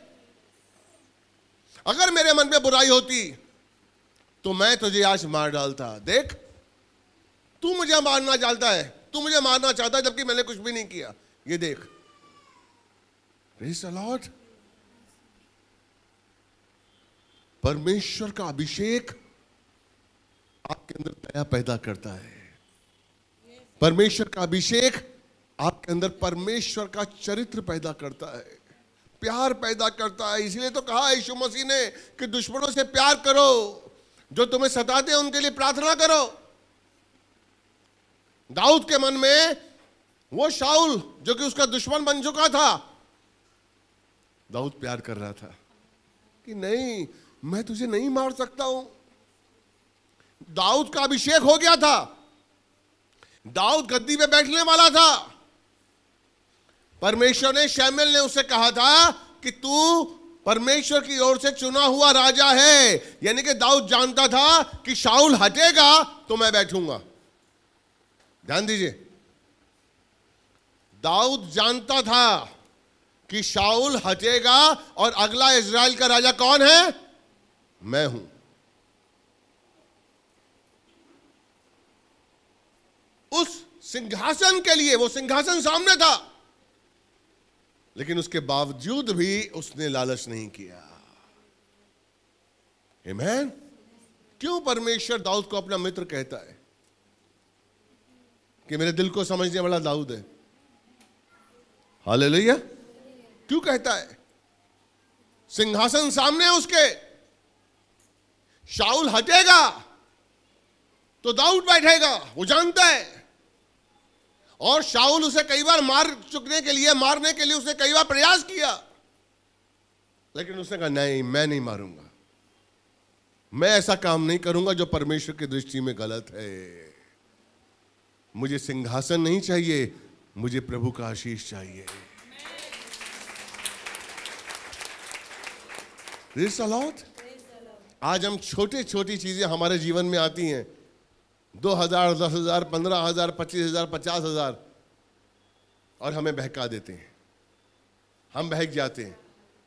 अगर मेरे मन में बुराई होती तो मैं तुझे आज मार डालता। देख, तू मुझे मारना चाहता है, तू मुझे मारना चाहता है जबकि मैंने कुछ भी नहीं किया। ये देख, प्रेज़ द लॉर्ड। परमेश्वर का अभिषेक आपके अंदर दया पैदा करता है। परमेश्वर का अभिषेक आपके अंदर परमेश्वर का चरित्र पैदा करता है, प्यार पैदा करता है। इसलिए तो कहा यीशु मसीह ने कि दुश्मनों से प्यार करो, जो तुम्हें सताते हैं उनके लिए प्रार्थना करो। दाऊद के मन में वो शाऊल जो कि उसका दुश्मन बन चुका था, दाऊद प्यार कर रहा था कि नहीं, मैं तुझे नहीं मार सकता हूं। दाऊद का अभिषेक हो गया था, दाऊद गद्दी पे बैठने वाला था। परमेश्वर ने, शमूएल ने उसे कहा था कि तू परमेश्वर की ओर से चुना हुआ राजा है। यानी कि दाऊद जानता था कि शाऊल हटेगा तो मैं बैठूंगा। ध्यान दीजिए, दाऊद जानता था कि शाऊल हटेगा और अगला इज़राइल का राजा कौन है? मैं हूं। उस सिंहासन के लिए, वो सिंहासन सामने था, लेकिन उसके बावजूद भी उसने लालच नहीं किया। आमीन। क्यों परमेश्वर दाऊद को अपना मित्र कहता है? कि मेरे दिल को समझने वाला दाऊद है। हालेलुया। क्यों कहता है? सिंहासन सामने है उसके, शाऊल हटेगा तो दाऊद बैठेगा, वो जानता है। और शाऊल उसे कई बार मार चुकने के लिए, मारने के लिए उसने कई बार प्रयास किया, लेकिन उसने कहा नहीं, मैं नहीं मारूंगा, मैं ऐसा काम नहीं करूंगा जो परमेश्वर की दृष्टि में गलत है। मुझे सिंहासन नहीं चाहिए, मुझे प्रभु का आशीष चाहिए। Praise the lord. आज हम छोटी छोटी चीजें हमारे जीवन में आती हैं, दो हजार, दस हजार, पंद्रह हजार, पच्चीस हजार, पचास हजार, और हमें बहका देते हैं, हम बहक जाते हैं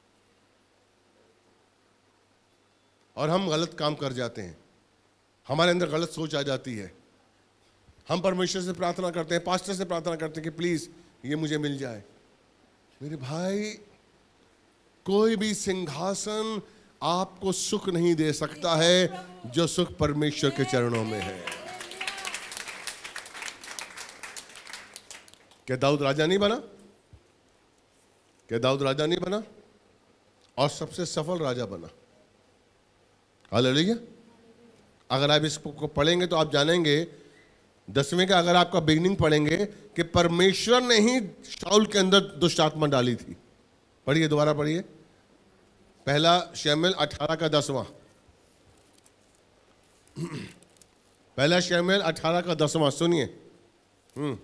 और हम गलत काम कर जाते हैं, हमारे अंदर गलत सोच आ जाती है। हम परमेश्वर से प्रार्थना करते हैं, पास्टर से प्रार्थना करते हैं कि प्लीज ये मुझे मिल जाए। मेरे भाई, कोई भी सिंहासन आपको सुख नहीं दे सकता है जो सुख परमेश्वर के चरणों में है। क्या दाऊद राजा नहीं बना? क्या दाऊद राजा नहीं बना? और सबसे सफल राजा बना। हालेलुया। अगर आप इसको पढ़ेंगे तो आप जानेंगे, दसवें का अगर आपका बिगिनिंग पढ़ेंगे कि परमेश्वर ने ही शाऊल के अंदर दुष्ट आत्मा डाली थी। पढ़िए, दोबारा पढ़िए, पहला शमूएल अठारह का दसवां, पहला शमूएल अठारह का दसवां, सुनिए। हम्म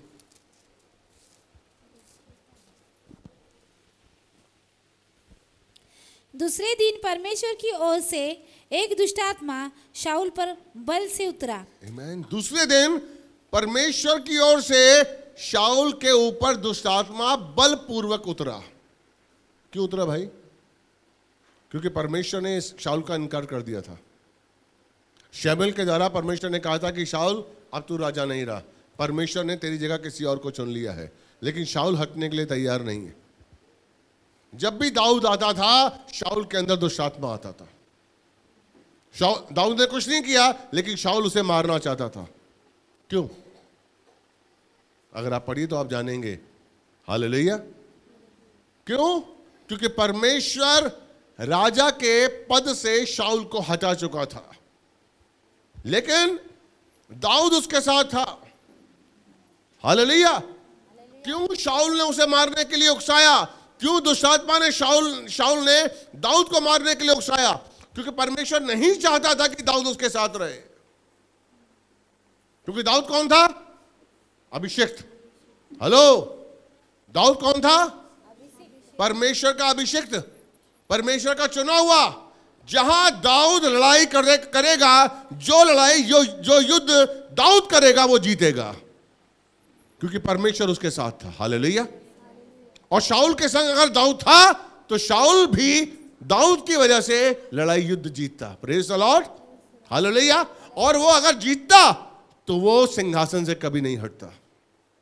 दूसरे दिन परमेश्वर की ओर से एक दुष्टात्मा शाऊल पर बल से उतरा। आमीन। दूसरे दिन परमेश्वर की ओर से शाऊल के ऊपर दुष्टात्मा बलपूर्वक उतरा। क्यों उतरा भाई? क्योंकि परमेश्वर ने शाऊल का इनकार कर दिया था। शमूएल के द्वारा परमेश्वर ने कहा था कि शाऊल अब तू राजा नहीं रहा, परमेश्वर ने तेरी जगह किसी और को चुन लिया है। लेकिन शाऊल हटने के लिए तैयार नहीं है। जब भी दाऊद आता था, शाऊल के अंदर दुष्टात्मा आता था। दाऊद ने कुछ नहीं किया, लेकिन शाऊल उसे मारना चाहता था। क्यों? अगर आप पढ़िए तो आप जानेंगे। हालेलुया। क्यों? क्योंकि परमेश्वर राजा के पद से शाऊल को हटा चुका था, लेकिन दाऊद उसके साथ था। हालेलुया। क्यों शाऊल ने उसे मारने के लिए उकसाया? क्यों दुष्टात्मा ने शाऊल शाऊल ने दाऊद को मारने के लिए उकसाया? क्योंकि परमेश्वर नहीं चाहता था कि दाऊद उसके साथ रहे। क्योंकि दाऊद कौन था? अभिषिक्त। हेलो, दाऊद कौन था? परमेश्वर का अभिषिक्त, परमेश्वर का चुना हुआ। जहां दाऊद लड़ाई करे, करेगा, जो लड़ाई जो जो युद्ध दाऊद करेगा वो जीतेगा, क्योंकि परमेश्वर उसके साथ था। हालेलुया। और शाऊल के संग अगर दाऊद था तो शाऊल भी दाऊद की वजह से लड़ाई युद्ध जीतता। Praise the lord. हालेलुया। और वो अगर जीतता तो वो सिंहासन से कभी नहीं हटता।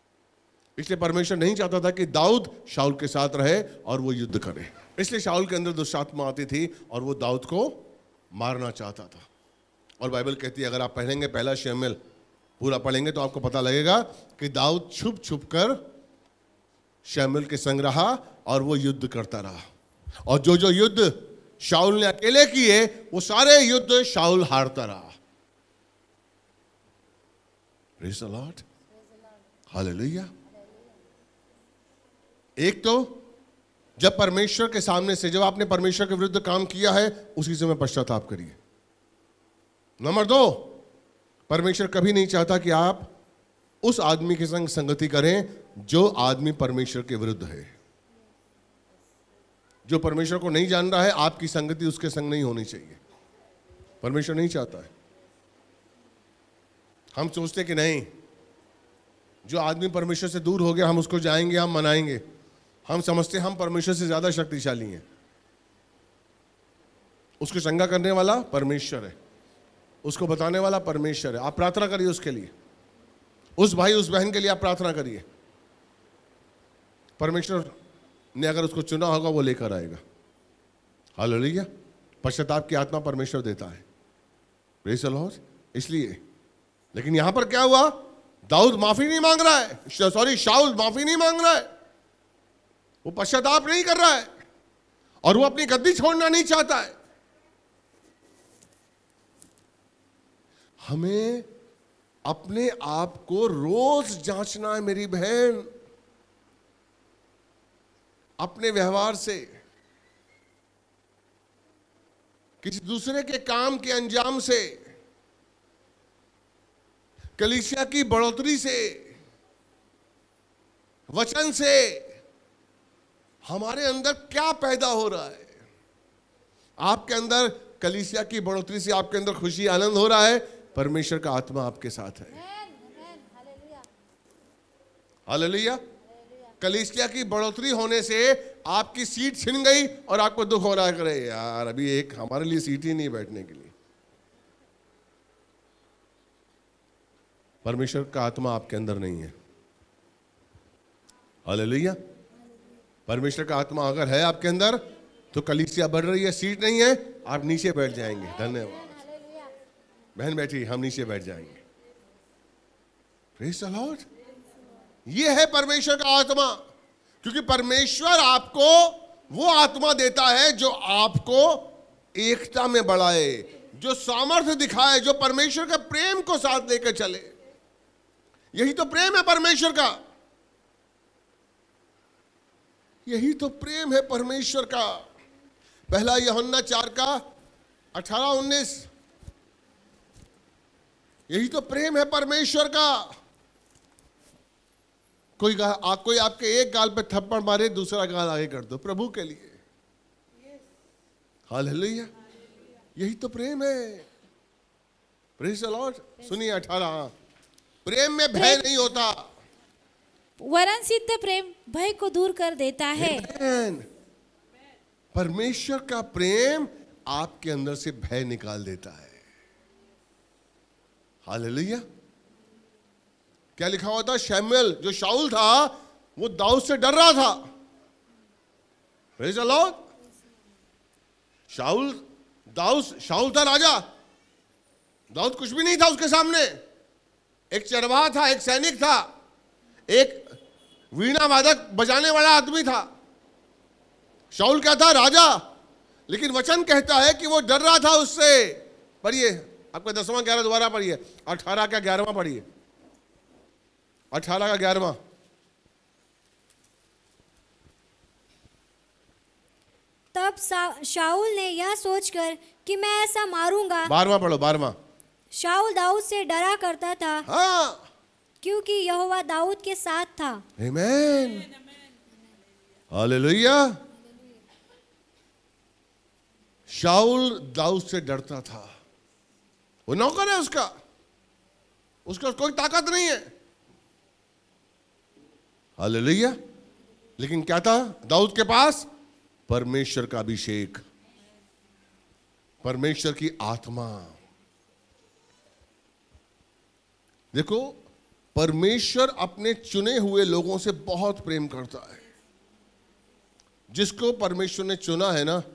इसलिए परमेश्वर नहीं चाहता था कि दाऊद शाऊल के साथ रहे और वो युद्ध करे। इसलिए शाऊल के अंदर दुष्ट आत्मा आती थी और वो दाऊद को मारना चाहता था। और बाइबल कहती है, अगर आप पढ़ेंगे पहला शमूएल पूरा पढ़ेंगे तो आपको पता लगेगा कि दाऊद छुप छुप कर शमूएल के संग रहा और वो युद्ध करता रहा। और जो जो युद्ध शाऊल ने अकेले किए वो सारे युद्ध शाऊल हारता रहा। Praise the lord, hallelujah. एक तो जब परमेश्वर के सामने से, जब आपने परमेश्वर के विरुद्ध काम किया है, उसी समय पश्चाताप करिए। नंबर दो, परमेश्वर कभी नहीं चाहता कि आप उस आदमी के संग संगति करें जो आदमी परमेश्वर के विरुद्ध है। जो परमेश्वर को नहीं जान रहा है, आपकी संगति उसके संग नहीं होनी चाहिए। परमेश्वर नहीं चाहता है। हम सोचते कि नहीं, जो आदमी परमेश्वर से दूर हो गया हम उसको जाएंगे, हम मनाएंगे। हम समझते हम परमेश्वर से ज्यादा शक्तिशाली हैं। उसको चंगा करने वाला परमेश्वर है, उसको बताने वाला परमेश्वर है। आप प्रार्थना करिए उसके लिए, उस भाई उस बहन के लिए आप प्रार्थना करिए। परमेश्वर ने अगर उसको चुना होगा वो लेकर आएगा। हालेलुया। पश्चाताप की आत्मा परमेश्वर देता है। Praise the lord. इसलिए, लेकिन यहां पर क्या हुआ, दाऊद माफी नहीं मांग रहा है, सॉरी शाऊल माफी नहीं मांग रहा है, वो पश्चाताप नहीं कर रहा है और वो अपनी गद्दी छोड़ना नहीं चाहता है। हमें अपने आप को रोज जांचना है मेरी बहन, अपने व्यवहार से, किसी दूसरे के काम के अंजाम से, कलीसिया की बढ़ोतरी से, वचन से हमारे अंदर क्या पैदा हो रहा है। आपके अंदर कलीसिया की बढ़ोतरी से आपके अंदर खुशी आनंद हो रहा है, परमेश्वर का आत्मा आपके साथ है। हालेलुया। कलीसिया की बढ़ोतरी होने से आपकी सीट छिन गई और आपको दुख हो रहा है, करे यार अभी एक हमारे लिए सीट ही नहीं बैठने के लिए। परमेश्वर का आत्मा आपके अंदर नहीं है। हालेलुया। परमेश्वर का आत्मा अगर है आपके अंदर तो कलीसिया बढ़ रही है, सीट नहीं है, आप नीचे बैठ जाएंगे। धन्यवाद बहन, बैठी, हम नीचे बैठ जाएंगे। Praise the lord. ये है परमेश्वर का आत्मा, क्योंकि परमेश्वर आपको वो आत्मा देता है जो आपको एकता में बढ़ाए, जो सामर्थ्य दिखाए, जो परमेश्वर का प्रेम को साथ लेकर चले। यही तो प्रेम है परमेश्वर का, यही तो प्रेम है परमेश्वर का। पहला यूहन्ना चार का अठारह उन्नीस, यही तो प्रेम है परमेश्वर का। कोई आ, कोई आपके एक गाल पे थप्पड़ मारे, दूसरा गाल आगे कर दो प्रभु के लिए। हालेलुया। यही तो प्रेम है। Praise the lord. सुनिए अठारह, प्रेम में भय नहीं होता, वरन सिद्ध प्रेम भय को दूर कर देता है। Amen. परमेश्वर का प्रेम आपके अंदर से भय निकाल देता है। हालेलुया। क्या लिखा हुआ था, शमूएल जो शाऊल था वो दाऊद से डर रहा था। Praise the lord. शाऊल दाऊद शाऊल था राजा, दाऊद कुछ भी नहीं था उसके सामने। एक चरवाहा था, एक सैनिक था, एक वीणा वादक बजाने वाला आदमी था। शाऊल क्या था, राजा। लेकिन वचन कहता है कि वो डर रहा था उससे। पढ़िए आपका दसवां ग्यारह, दोबारा पढ़िए, अठारह का ग्यारहवां पढ़िए, अठारह का ग्यारहवां। तब शाऊल ने यह सोचकर कि मैं ऐसा मारूंगा, बारहवां पढ़ो, बारहवां। शाऊल दाऊद से डरा करता था, हाँ, क्योंकि यहोवा दाऊद के साथ था। आमीन। हालेलुया। शाऊल दाऊद से डरता था। वो नौकर है उसका, उसका कोई ताकत नहीं है। हालेलुया। लेकिन क्या था दाऊद के पास, परमेश्वर का अभिषेक, परमेश्वर की आत्मा। देखो परमेश्वर अपने चुने हुए लोगों से बहुत प्रेम करता है। जिसको परमेश्वर ने चुना है ना,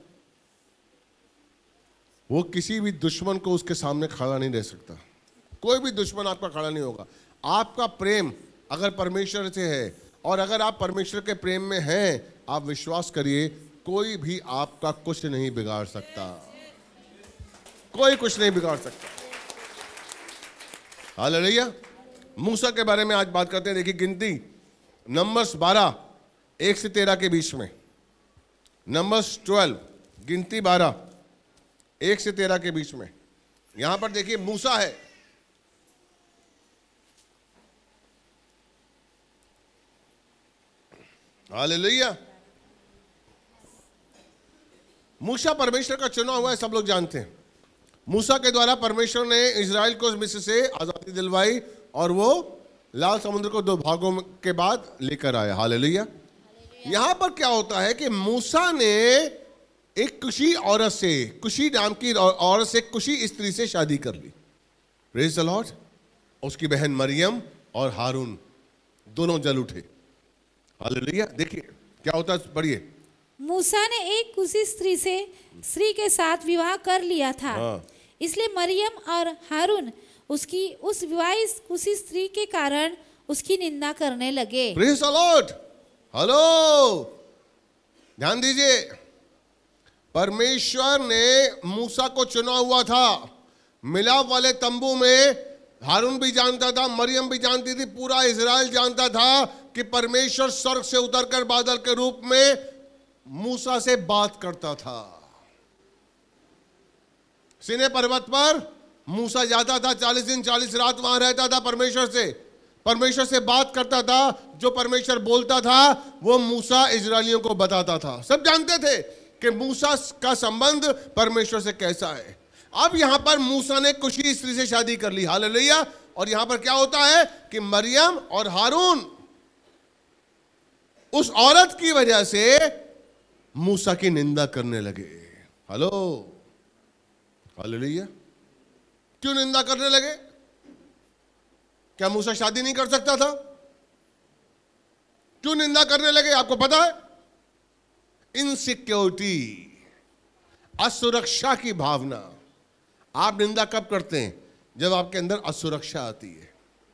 वो किसी भी दुश्मन को उसके सामने खड़ा नहीं रह सकता। कोई भी दुश्मन आपका खड़ा नहीं होगा। आपका प्रेम अगर परमेश्वर से है और अगर आप परमेश्वर के प्रेम में हैं, आप विश्वास करिए, कोई भी आपका कुछ नहीं बिगाड़ सकता। कोई कुछ नहीं बिगाड़ सकता। हालेलुया। मूसा के बारे में आज बात करते हैं। देखिए गिनती नंबर्स बारह एक से तेरह के बीच में, नंबर्स ट्वेल्व, गिनती बारह एक से तेरह के बीच में। यहां पर देखिए मूसा है, हालेलुया। मूसा परमेश्वर का चुना हुआ है, सब लोग जानते हैं। मूसा के द्वारा परमेश्वर ने इजराइल को मिस्र से आजादी दिलवाई और वो लाल समुद्र को दो भागों के बाद लेकर आया। हालेलुया। यहां पर क्या होता है कि मूसा ने एक कुशी औरत से, कुशी नाम की औरत से, कुशी स्त्री से शादी कर ली। Praise the Lord. उसकी बहन मरियम और हारून दोनों जल उठे। हालेलुया। देखिए क्या होता है, पढ़िए। मूसा ने एक कुशी स्त्री से स्त्री के साथ विवाह कर लिया था। हाँ। इसलिए मरियम और हारून उसकी उस विवाहित कुशी स्त्री के कारण उसकी निंदा करने लगे। Praise the Lord. हेलो, ध्यान दीजिए। परमेश्वर ने मूसा को चुना हुआ था। मिलाप वाले तंबू में हारून भी जानता था, मरियम भी जानती थी, पूरा इजराइल जानता था कि परमेश्वर स्वर्ग से उतरकर बादल के रूप में मूसा से बात करता था। सीने पर्वत पर मूसा जाता था, चालीस दिन चालीस रात वहां रहता था, परमेश्वर से परमेश्वर से बात करता था। जो परमेश्वर बोलता था वो मूसा इजरायलियों को बताता था। सब जानते थे कि मूसा का संबंध परमेश्वर से कैसा है। अब यहां पर मूसा ने कुशी स्त्री से शादी कर ली। हालेलुया। और यहां पर क्या होता है कि मरियम और हारून उस औरत की वजह से मूसा की निंदा करने लगे। Hello, hallelujah. क्यों निंदा करने लगे? क्या मूसा शादी नहीं कर सकता था? क्यों निंदा करने लगे आपको पता है? इनसिक्योरिटी, असुरक्षा की भावना। आप निंदा कब करते हैं? जब आपके अंदर असुरक्षा आती है।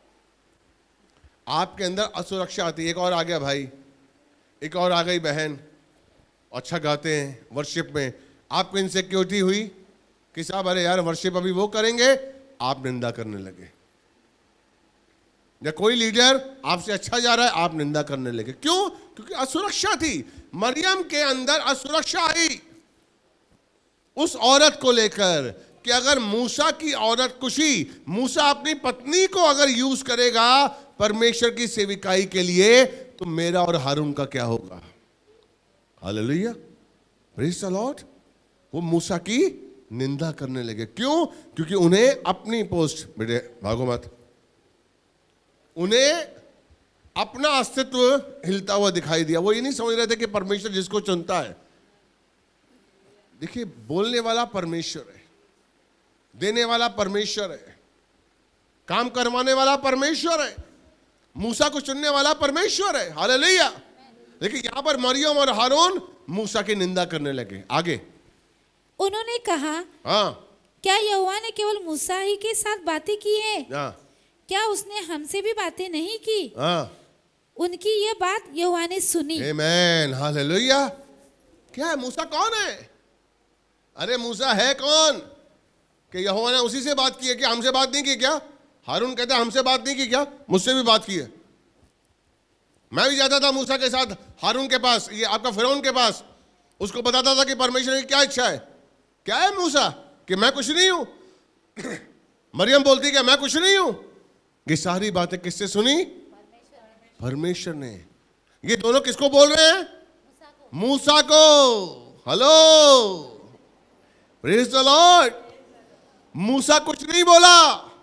आपके अंदर असुरक्षा आती है। एक और आ गया भाई, एक और आ गई बहन, अच्छा गाते हैं वर्शिप में, आपको इनसिक्योरिटी हुई कि साहब अरे यार वर्शिप अभी वो करेंगे, आप निंदा करने लगे। या कोई लीडर आपसे अच्छा जा रहा है, आप निंदा करने लगे। क्यों? क्योंकि असुरक्षा थी। मरियम के अंदर असुरक्षा आई उस औरत को लेकर कि अगर मूसा की औरत कुशी, मूसा अपनी पत्नी को अगर यूज करेगा परमेश्वर की सेविकाई के लिए, तो मेरा और हारून का क्या होगा? Hallelujah, praise the lord. वो मूसा की निंदा करने लगे। क्यों? क्योंकि उन्हें अपनी पोस्ट, बेटे भागो मत, उन्हें अपना अस्तित्व हिलता हुआ दिखाई दिया। वो ये नहीं समझ रहे थे कि परमेश्वर जिसको चुनता है, देखिए बोलने वाला परमेश्वर है, देने वाला परमेश्वर है, काम करवाने वाला परमेश्वर है, मूसा को चुनने वाला परमेश्वर है। हालेलुया। लेकिन यहां पर मरियम और हारून मूसा की निंदा करने लगे। आगे उन्होंने कहा, हाँ, क्या यहोवा ने केवल मूसा ही के साथ बातें की है? हाँ, क्या उसने हमसे भी बातें नहीं की? हाँ। उनकी यह बात यहोवा ने सुनी। आमीन, हालेलुया। क्या है? मूसा कौन है? अरे मूसा है कौन कि यहोवा ने उसी से बात की है? क्या हमसे बात नहीं की क्या? हारून कहता है हमसे बात नहीं की क्या? मुझसे भी बात की है। मैं भी जाता था मूसा के साथ हारून के पास, ये आपका फिरौन के पास, उसको बताता था कि परमेश्वर की क्या इच्छा है। क्या है मूसा? कि मैं कुछ नहीं हूं। मरियम बोलती क्या मैं कुछ नहीं हूं? ये सारी बातें किससे सुनी? परमेश्वर ने। ये दोनों किसको बोल रहे हैं? मूसा को। Hello, praise the lord. मूसा कुछ नहीं बोला,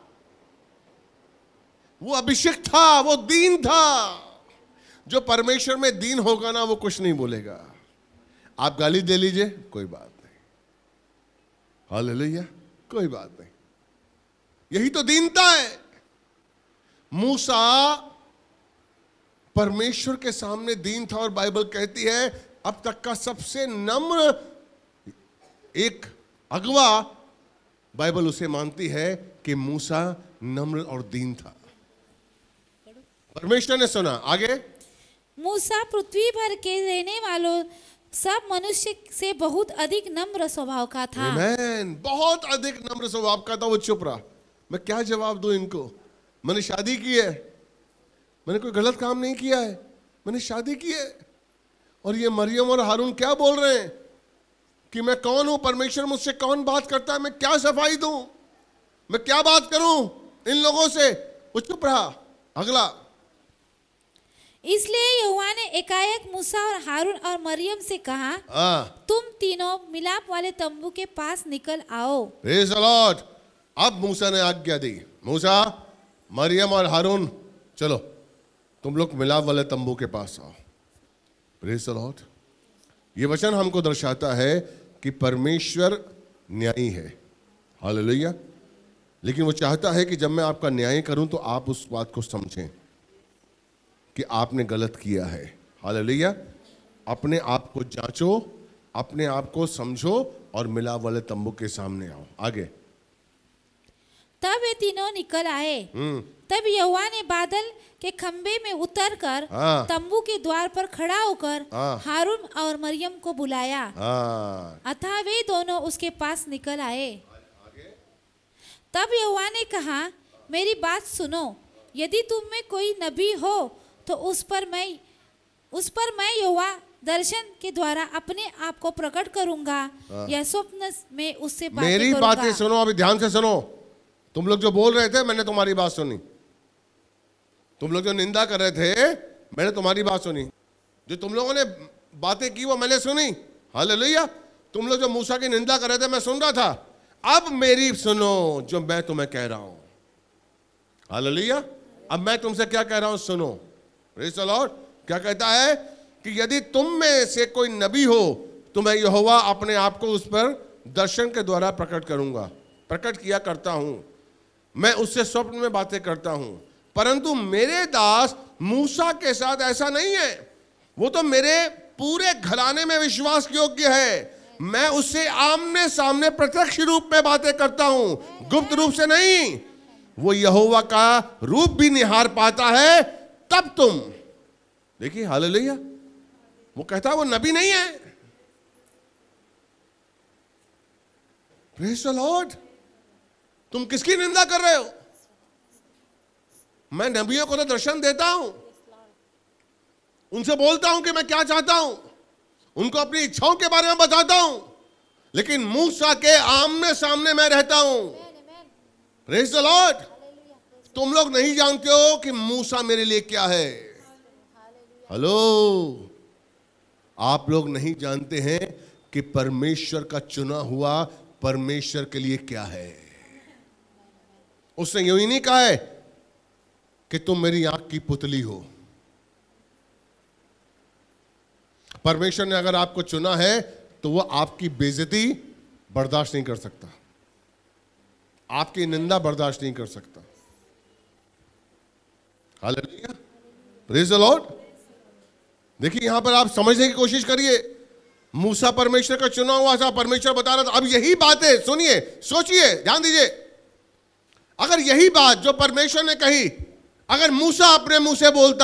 वो अभिषेक था, वो दीन था। जो परमेश्वर में दीन होगा ना, वो कुछ नहीं बोलेगा। आप गाली दे लीजिए, कोई बात नहीं। हालेलुया, कोई बात नहीं। यही तो दीनता है। मूसा परमेश्वर के सामने दीन था और बाइबल कहती है अब तक का सबसे नम्र एक अगवा बाइबल उसे मानती है कि मूसा नम्र और दीन था। परमेश्वर ने सुना। आगे, मूसा पृथ्वी भर के रहने वालों सब मनुष्य से बहुत अधिक नम्र स्वभाव का था। आमेन। बहुत अधिक नम्र स्वभाव का था। वो चुप रहा। मैं क्या जवाब दूं इनको? मैंने शादी की है, मैंने कोई गलत काम नहीं किया है, मैंने शादी की है। और ये मरियम और हारून क्या बोल रहे हैं कि मैं कौन हूं, परमेश्वर मुझसे कौन बात करता है, मैं क्या सफाई दूं, मैं क्या बात करूं इन लोगों से? वो चुप रहा। अगला, इसलिए यहोवा ने एकाएक मूसा और हारून और मरियम से कहा, आ, तुम तीनों मिलाप वाले तंबू के पास निकल आओ। Praise the lord. अब मूसा ने आज्ञा दी, मूसा, मरियम और हारून चलो तुम लोग मिलाप वाले तंबू के पास आओ। Praise the lord. ये वचन हमको दर्शाता है कि परमेश्वर न्यायी है। हालेलुया। लेकिन वो चाहता है कि जब मैं आपका न्याय करूं तो आप उस बात को समझें कि आपने गलत किया है। हालेलुया। अपने आप को जांचो, अपने आप को समझो और मिलाप वाले तंबू के सामने आओ। आगे, तब वे तीनों निकल आए। तब यहोवा ने बादल के खंबे में उतरकर हाँ। तंबू के द्वार पर खड़ा होकर हाँ। हारून और मरियम को बुलाया। हाँ, अतः वे दोनों उसके पास निकल आए। तब यहोवा ने कहा, मेरी बात सुनो, यदि तुम में कोई नबी हो तो उस पर मैं उस पर मैं यहोवा दर्शन के द्वारा अपने आप को प्रकट करूंगा या स्वप्न में उससे बातें मेरी करूंगा। बातें सुनो, अभी ध्यान से सुनो। तुम लोग जो बोल रहे थे मैंने तुम्हारी बात सुनी, तुम लोग जो निंदा कर रहे थे मैंने तुम्हारी बात सुनी, जो तुम लोगों ने बातें की वो मैंने सुनी। हालेलुया। तुम लोग जो मूसा की निंदा कर रहे थे मैं सुन रहा था। अब मेरी सुनो जो मैं तुम्हें कह रहा हूं। हालेलुया। अब मैं तुमसे क्या कह रहा हूं सुनो। Praise the lord. क्या कहता है कि यदि तुम में से कोई नबी हो तो मैं यहोवा अपने आप को उस पर दर्शन के द्वारा प्रकट करूंगा, प्रकट किया करता हूं, मैं उससे स्वप्न में बातें करता हूं। परंतु मेरे दास मूसा के साथ ऐसा नहीं है। वो तो मेरे पूरे घराने में विश्वास योग्य है। मैं उससे आमने सामने प्रत्यक्ष रूप में बातें करता हूं, गुप्त रूप से नहीं। वो यहोवा का रूप भी निहार पाता है। तब तुम देखिए, हालेलुया। वो कहता है वो नबी नहीं है। Praise the lord. तुम किसकी निंदा कर रहे हो? मैं नबियों को तो दर्शन देता हूं, उनसे बोलता हूं कि मैं क्या चाहता हूं, उनको अपनी इच्छाओं के बारे में बताता हूं, लेकिन मूसा के आमने सामने मैं रहता हूं। Praise the lord. तुम लोग नहीं जानते हो कि मूसा मेरे लिए क्या है। हेलो, आप लोग नहीं जानते हैं कि परमेश्वर का चुना हुआ परमेश्वर के लिए क्या है। उसने यूं ही नहीं कहा है कि तुम मेरी आंख की पुतली हो। परमेश्वर ने अगर आपको चुना है तो वो आपकी बेइज्जती बर्दाश्त नहीं कर सकता, आपकी निंदा बर्दाश्त नहीं कर सकता। हालेलुया। Praise the lord. देखिए यहां पर आप समझने की कोशिश करिए। मूसा परमेश्वर का चुना हुआ था, परमेश्वर बता रहा था। अब यही बातें सुनिए, सोचिए, ध्यान दीजिए। अगर यही बात जो परमेश्वर ने कही अगर मूसा अपने मुंह से बोलता,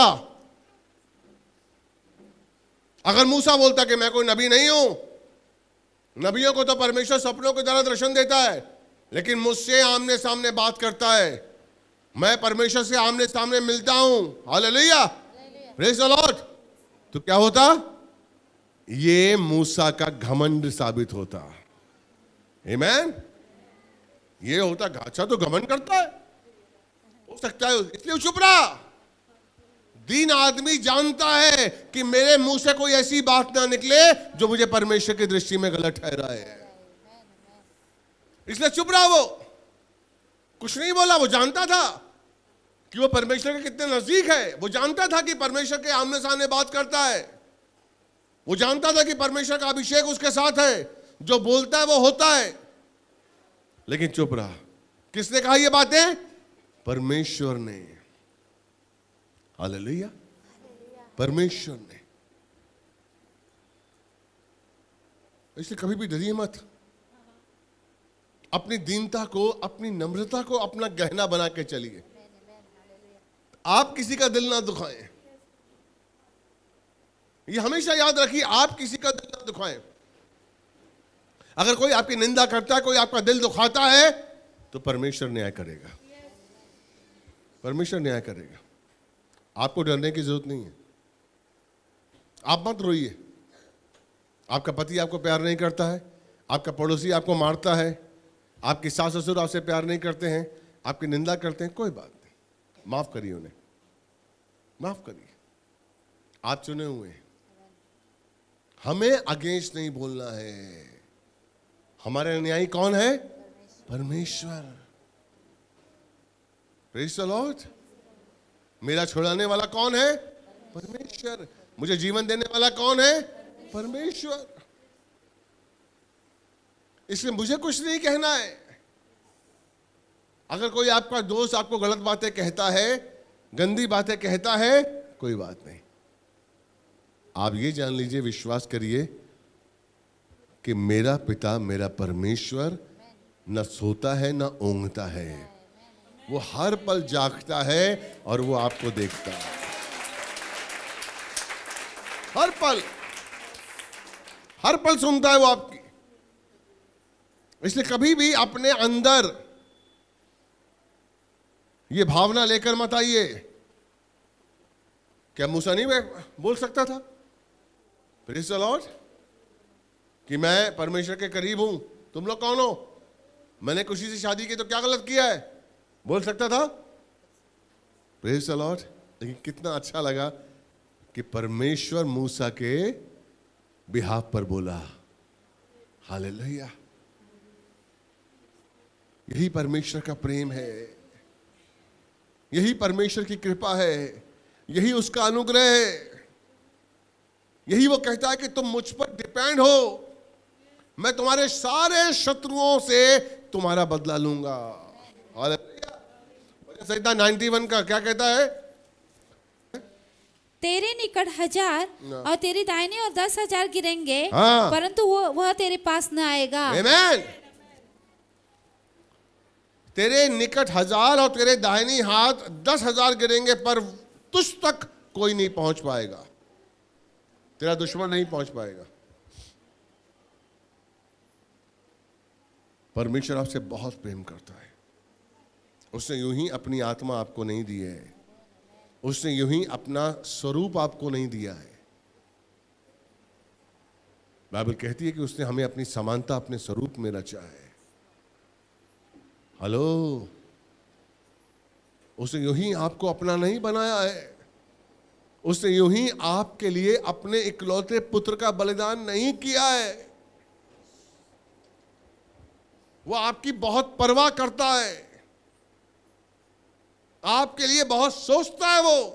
अगर मूसा बोलता कि मैं कोई नबी नहीं हूं, नबियों को तो परमेश्वर सपनों के द्वारा दर्शन देता है, लेकिन मुझसे आमने सामने बात करता है, मैं परमेश्वर से आमने सामने मिलता हूं। हालेलुया। Praise the lord. तो क्या होता? ये मूसा का घमंड साबित होता। आमीन। ये होता, अच्छा तो घमंड करता है, हो सकता है इसलिए चुप रहा। दीन आदमी जानता है कि मेरे मुंह से कोई ऐसी बात ना निकले जो मुझे परमेश्वर की दृष्टि में गलत ठहराए, इसलिए चुप रहा। वो कुछ नहीं बोला। वो जानता था कि वो परमेश्वर के कितने नजदीक है। वो जानता था कि परमेश्वर के आमने सामने बात करता है। वो जानता था कि परमेश्वर का अभिषेक उसके साथ है, जो बोलता है वो होता है, लेकिन चुप रहा। किसने कहा ये बातें? परमेश्वर ने। हालेलुया। परमेश्वर ने, इसलिए कभी भी डरिए मत। अपनी दीनता को, अपनी नम्रता को अपना गहना बना के चलिए। आप किसी का दिल ना दुखाएं, ये हमेशा याद रखिए, आप किसी का दिल ना दुखाएं। अगर कोई आपकी निंदा करता है, कोई आपका दिल दुखाता है, तो परमेश्वर न्याय करेगा, परमेश्वर न्याय करेगा। आपको डरने की जरूरत नहीं है। आप मत रोइए। आपका पति आपको प्यार नहीं करता है, आपका पड़ोसी आपको मारता है, आपकी सास ससुर आपसे प्यार नहीं करते हैं, आपकी निंदा करते हैं, कोई बात नहीं, माफ करिए उन्हें, माफ करिए। आप चुने हुए हैं। हमें अगेंस्ट नहीं बोलना है। हमारे न्यायी कौन है? परमेश्वर। Praise the lord. मेरा छुड़ाने वाला कौन है? परमेश्वर। मुझे जीवन देने वाला कौन है? परमेश्वर। इसलिए मुझे कुछ नहीं कहना है। अगर कोई आपका दोस्त आपको गलत बातें कहता है, गंदी बातें कहता है, कोई बात नहीं। आप ये जान लीजिए, विश्वास करिए कि मेरा पिता, मेरा परमेश्वर न सोता है न ऊँघता है। वो हर पल जागता है और वो आपको देखता है हर पल, हर पल सुनता है वो आपकी। इसलिए कभी भी अपने अंदर ये भावना लेकर मत आइए। क्या मूसा नहीं बोल सकता था, प्रेज़ द लॉर्ड, कि मैं परमेश्वर के करीब हूं, तुम लोग कौन हो, मैंने खुशी से शादी की तो क्या गलत किया है? बोल सकता था, प्रेज़ द लॉर्ड। लेकिन कितना अच्छा लगा कि परमेश्वर मूसा के बिहाफ पर बोला। हालेलुया। यही परमेश्वर का प्रेम है, यही परमेश्वर की कृपा है, यही उसका अनुग्रह है। यही वो कहता है कि तुम मुझ पर डिपेंड हो, मैं तुम्हारे सारे शत्रुओं से तुम्हारा बदला लूंगा। हालेलुया। संहिता इक्यानवे का क्या कहता है? तेरे निकट हजार और तेरी दाहिनी और दस हजार गिरेंगे, हाँ। परंतु वो वह तेरे पास न आएगा। आमीन। तेरे निकट हजार और तेरे दाहिनी हाथ दस हजार गिरेंगे, पर तुझ तक कोई नहीं पहुंच पाएगा, तेरा दुश्मन नहीं पहुंच पाएगा। परमेश्वर आपसे बहुत प्रेम करता है। उसने यूं ही अपनी आत्मा आपको नहीं दी है, उसने यूं ही अपना स्वरूप आपको नहीं दिया है। बाइबल कहती है कि उसने हमें अपनी समानता, अपने स्वरूप में रचा है। हेलो, उसने यूं ही आपको अपना नहीं बनाया है, उसने यूं ही आपके लिए अपने इकलौते पुत्र का बलिदान नहीं किया है। वो आपकी बहुत परवाह करता है, आपके लिए बहुत सोचता है वो।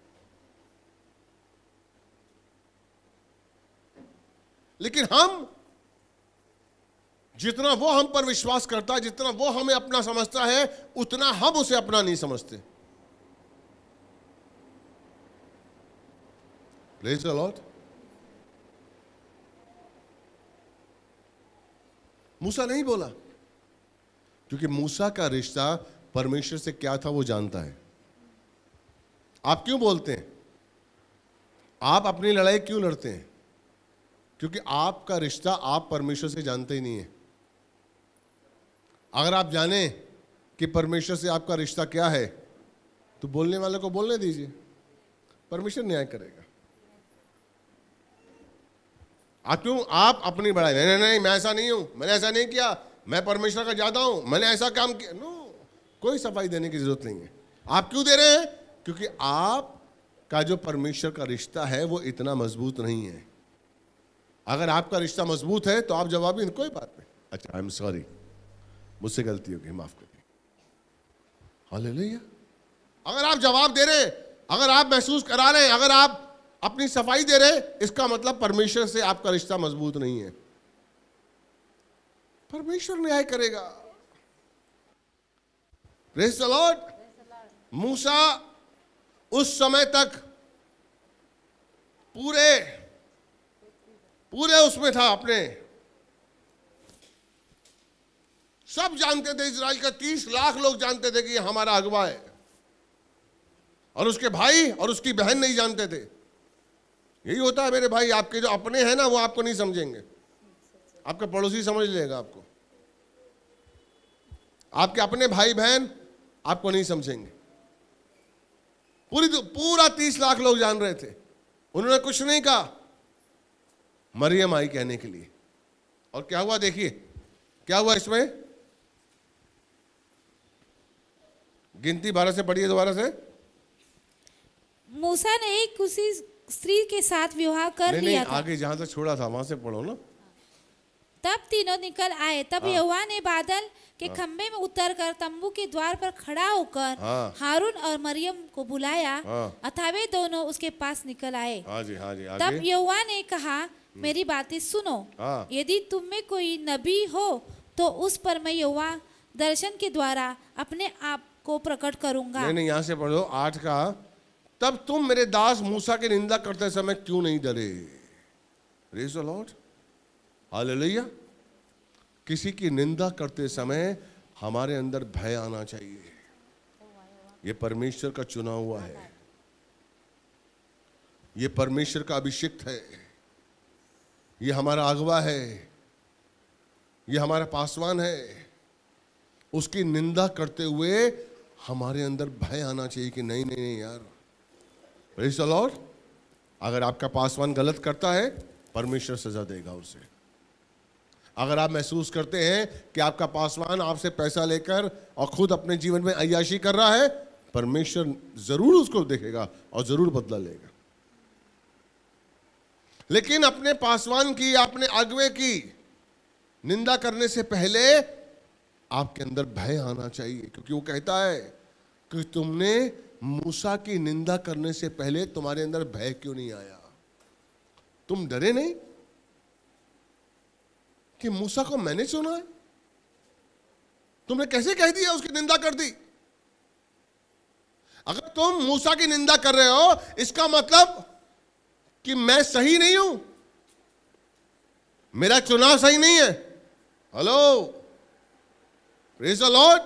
लेकिन हम, जितना वो हम पर विश्वास करता है, जितना वो हमें अपना समझता है, उतना हम उसे अपना नहीं समझते। Praise the lord. मूसा नहीं बोला, क्योंकि मूसा का रिश्ता परमेश्वर से क्या था वो जानता है। आप क्यों बोलते हैं? आप अपनी लड़ाई क्यों लड़ते हैं? क्योंकि आपका रिश्ता आप परमेश्वर से जानते ही नहीं है। अगर आप जाने कि परमेश्वर से आपका रिश्ता क्या है, तो बोलने वाले को बोलने दीजिए, परमेश्वर न्याय करेगा। आप क्यों आप अपनी बड़ाई, नहीं नहीं नहीं मैं ऐसा नहीं हूं, मैंने ऐसा नहीं किया, मैं परमेश्वर का ज्यादा हूं, मैंने ऐसा काम किया। नो, कोई सफाई देने की जरूरत नहीं है। आप क्यों दे रहे हैं? क्योंकि आप का जो परमेश्वर का रिश्ता है वो इतना मजबूत नहीं है। अगर आपका रिश्ता मजबूत है तो आप जवाब ही, कोई बात नहीं, अच्छा आई एम सॉरी, मुझसे गलती हो गई, माफ करिए। हालेलुया। अगर आप जवाब दे रहे, अगर आप महसूस करा रहे, अगर आप अपनी सफाई दे रहे, इसका मतलब परमेश्वर से आपका रिश्ता मजबूत नहीं है। परमेश्वर न्याय करेगा। Praise the lord. मूसा उस समय तक पूरे पूरे उसमें था अपने, सब जानते थे, इजराइल का तीस लाख लोग जानते थे कि ये हमारा अगवा है, और उसके भाई और उसकी बहन नहीं जानते थे। यही होता है मेरे भाई, आपके जो अपने हैं ना वो आपको नहीं समझेंगे, आपका पड़ोसी समझ लेगा आपको। आपके अपने भाई बहन आपको नहीं समझेंगे। पूरी पूरा तीस लाख लोग जान रहे थे, उन्होंने कुछ नहीं कहा। मरियम आई कहने के लिए, और क्या हुआ देखिए, क्या हुआ इसमें, गिनती बारह से पढ़िए दोबारा से। मूसा ने एक उसी स्त्री के साथ विवाह कर नहीं, लिया नहीं, था। आगे जहां तक छोड़ा था वहां से पढ़ो ना। तब तीनों निकल आए। तब हाँ। यहोवा ने बादल के खंभे में उतरकर तंबू के द्वार पर खड़ा होकर हाँ। हारून और मरियम को बुलाया, हाँ। अतः वे दोनों उसके पास निकल आए। हाँ जी, हाँ जी, तब आगे। यहोवा ने कहा, मेरी बातें सुनो, हाँ। यदि तुम में कोई नबी हो तो उस पर मैं यहोवा दर्शन के द्वारा अपने आप को प्रकट करूंगा। नहीं नहीं, यहां से पढ़ो आठ का। तब तुम मेरे दास मूसा की निंदा करते समय क्यों नहीं डरे? Praise the lord, hallelujah. किसी की निंदा करते समय हमारे अंदर भय आना चाहिए। ये परमेश्वर का चुना हुआ है, ये परमेश्वर का अभिषिक्त है, ये हमारा अगवा है, ये हमारा पासवान है। उसकी निंदा करते हुए हमारे अंदर भय आना चाहिए कि नहीं नहीं नहीं यार, प्रेज़ द लॉर्ड। अगर आपका पासवान गलत करता है, परमेश्वर सजा देगा उसे। अगर आप महसूस करते हैं कि आपका पासवान आपसे पैसा लेकर और खुद अपने जीवन में अय्याशी कर रहा है, परमेश्वर जरूर उसको देखेगा और जरूर बदला लेगा। लेकिन अपने पासवान की, अपने अगवे की निंदा करने से पहले आपके अंदर भय आना चाहिए, क्योंकि वो कहता है कि तुमने मूसा की निंदा करने से पहले तुम्हारे अंदर भय क्यों नहीं आया? तुम डरे नहीं कि मूसा को मैंने चुना है? तुमने कैसे कह दिया, उसकी निंदा कर दी? अगर तुम मूसा की निंदा कर रहे हो, इसका मतलब कि मैं सही नहीं हूं, मेरा चुनाव सही नहीं है। Hello, praise the lord.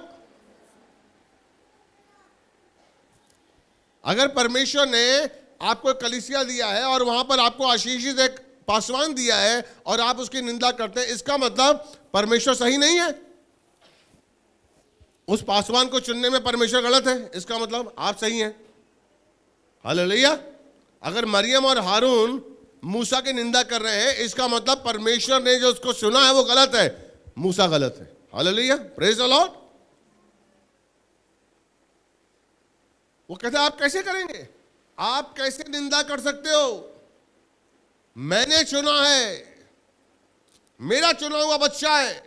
अगर परमेश्वर ने आपको कलीसिया दिया है और वहां पर आपको आशीषित एक पासवान दिया है और आप उसकी निंदा करते हैं, इसका मतलब परमेश्वर सही नहीं है। उस पासवान को चुनने में परमेश्वर गलत है, इसका मतलब आप सही हैं। हालेलुया। अगर मरियम और हारून मूसा की निंदा कर रहे हैं, इसका मतलब परमेश्वर ने जो उसको चुना है वो गलत है, मूसा गलत है। Hallelujah, praise the lord. वो कहते हैं आप कैसे करेंगे, आप कैसे निंदा कर सकते हो? मैंने चुना है, मेरा चुना हुआ बच्चा है,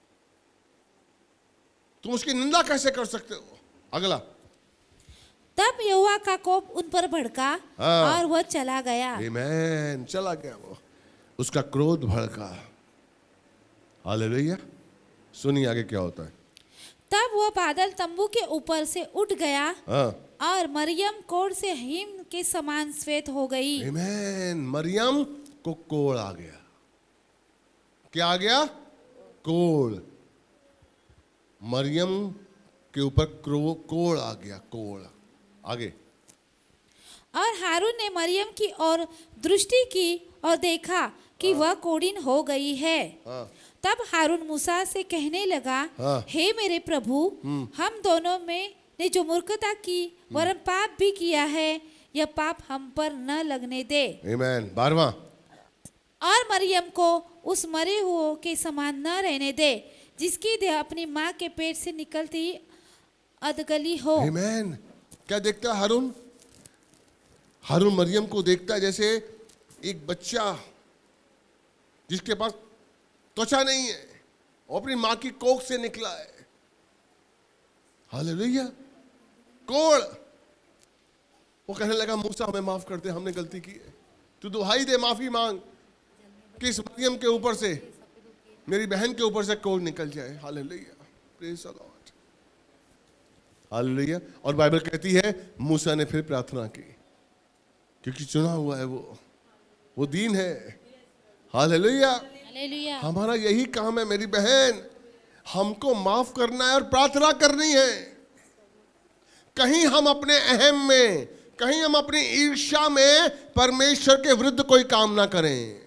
तुम उसकी निंदा कैसे कर सकते हो? अगला। तब यहोवा का कोप उन पर भड़का हाँ। और वह चला गया। आमीन, चला गया वो, उसका क्रोध भड़का। हालेलुया। सुनिए आगे क्या होता है। तब वह बादल तंबू के ऊपर से उठ गया हाँ। और मरियम कोढ़ से हिम के समान श्वेत हो गई। आमीन। मरियम को कोढ़ आ गया। क्या आ गया? कोढ़। मरियम के ऊपर कोढ़ आ गया, कोढ़। आगे। और हारून ने मरियम की ओर दृष्टि की और देखा कि वह कोढ़िन हो गई है। हाँ। तब हारून मूसा से कहने लगा, हाँ। हे मेरे प्रभु, हम दोनों में ने जो मूर्खता की वरन पाप भी किया है, यह पाप हम पर न लगने दे। आमीन। बारहवां। और मरियम को उस मरे हुए के समान न रहने दे, जिसकी देह अपनी माँ के पेट से निकलती ही अधगली हो। आमीन। क्या देखता है हारून? हारून मरियम को देखता है जैसे एक बच्चा जिसके पास त्वचा नहीं है, वो अपनी माँ की कोख से निकला है। हालेलुया। कोढ़। वो कहने लगा, मूसा हमें माफ कर दे, हमने गलती की है, तू दुहाई दे, माफी मांग कि इस मरियम के ऊपर से, मेरी बहन के ऊपर से कोढ़ निकल जाए। Hallelujah, praise the lord. Hallelujah. और बाइबल कहती है मूसा ने फिर प्रार्थना की, क्योंकि चुना हुआ है वो वो दीन है। हालेलुया। हालेलुया। हमारा यही काम है मेरी बहन, हमको माफ करना है और प्रार्थना करनी है। कहीं हम अपने अहम में, कहीं हम अपनी ईर्ष्या में परमेश्वर के विरुद्ध कोई काम ना करें।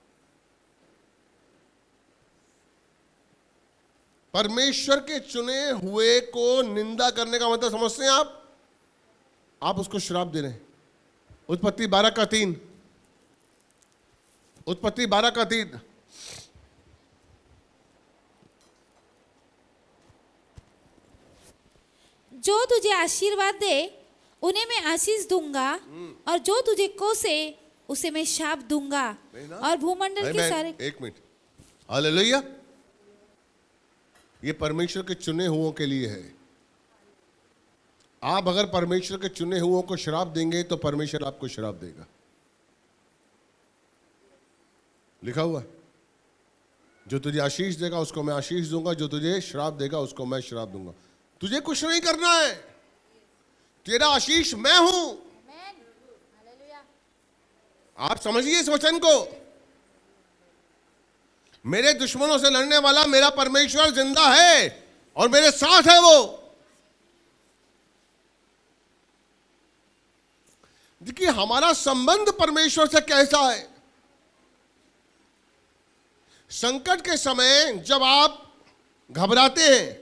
परमेश्वर के चुने हुए को निंदा करने का मतलब समझते हैं आप? आप उसको श्राप दे रहे हैं। उत्पत्ति बारह का तीन, उत्पत्ति बारह का तीन। जो तुझे आशीर्वाद दे उन्हें मैं आशीष दूंगा, और जो तुझे कोसे उसे मैं शाप दूंगा, और भूमंडल के सारे। एक मिनट, हालेलुया। ये परमेश्वर के चुने हुओं के लिए है। आप अगर परमेश्वर के चुने हुओं को श्राप देंगे तो परमेश्वर आपको श्राप देगा। लिखा हुआ है, जो तुझे आशीष देगा उसको मैं आशीष दूंगा, जो तुझे श्राप देगा उसको मैं श्राप दूंगा। तुझे कुछ नहीं करना है, तेरा आशीष मैं हूं। आप समझिए इस वचन को। मेरे दुश्मनों से लड़ने वाला मेरा परमेश्वर जिंदा है और मेरे साथ है वो। देखिए हमारा संबंध परमेश्वर से कैसा है। संकट के समय जब आप घबराते हैं,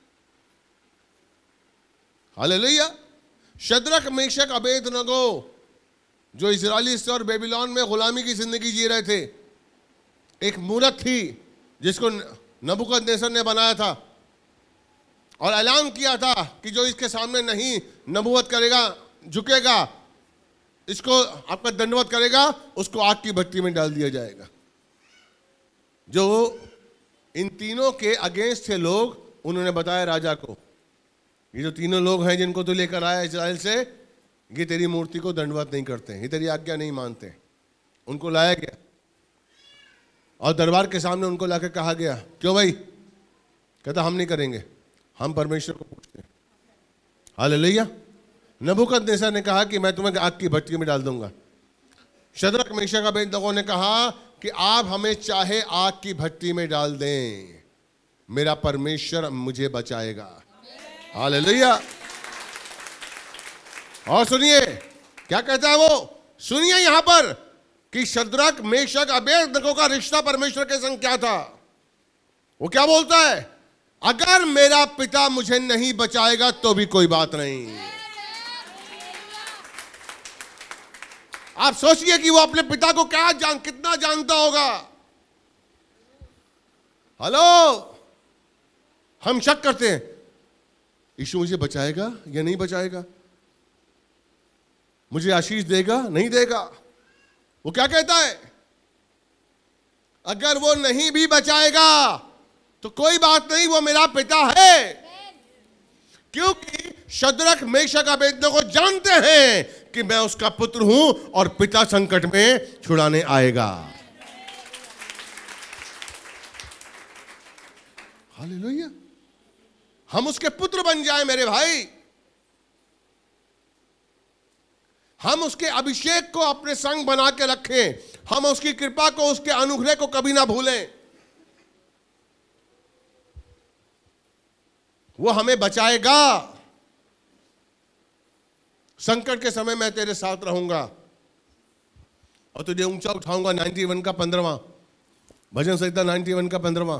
हालेलुया, शद्रक मेशक अबेदनगो जो इजरायली स्तर बेबीलोन में गुलामी की जिंदगी जी रहे थे, एक मूरत थी जिसको नबूकदनेस्सर ने बनाया था और ऐलान किया था कि जो इसके सामने नहीं नबूवत करेगा, झुकेगा, इसको आपका दंडवत करेगा, उसको आग की भट्टी में डाल दिया जाएगा। जो इन तीनों के अगेंस्ट थे लोग, उन्होंने बताया राजा को, ये जो तीनों लोग हैं जिनको तो लेकर आया इजराइल से, ये तेरी मूर्ति को दंडवत नहीं करते, ये तेरी आज्ञा नहीं मानते। उनको लाया गया और दरबार के सामने उनको लाकर कहा गया, क्यों भाई? कहता हम नहीं करेंगे, हम परमेश्वर को पूछते हैं। हालेलुया। नबूकदनेस्सर ने कहा कि मैं तुम्हें आग की भट्टी में डाल दूंगा। शद्रक मेशक अबेदनगो ने कहा कि आप हमें चाहे आग की भट्टी में डाल दें, मेरा परमेश्वर मुझे बचाएगा। हालेलुया। और सुनिए क्या कहता है वो, सुनिए यहां पर कि शद्रक मेशक अबेदनगो का रिश्ता परमेश्वर के संग क्या था। वो क्या बोलता है, अगर मेरा पिता मुझे नहीं बचाएगा तो भी कोई बात नहीं। आप सोचिए कि वो अपने पिता को क्या जान कितना जानता होगा। हेलो, हम शक करते हैं यीशु मुझे बचाएगा या नहीं बचाएगा, मुझे आशीष देगा नहीं देगा। वो क्या कहता है, अगर वो नहीं भी बचाएगा तो कोई बात नहीं, वो मेरा पिता है। क्योंकि शद्रक मेशक अबेदनगो जानते हैं कि मैं उसका पुत्र हूं और पिता संकट में छुड़ाने आएगा। हालेलुया। हम उसके पुत्र बन जाए मेरे भाई, हम उसके अभिषेक को अपने संग बना के रखें, हम उसकी कृपा को, उसके अनुग्रह को कभी ना भूलें। वो हमें बचाएगा। संकट के समय मैं तेरे साथ रहूंगा और तुझे ऊंचा उठाऊंगा। नाइन्टी वन का पंद्रहवां भजन संहिता, नाइन्टी वन का पंद्रहवां।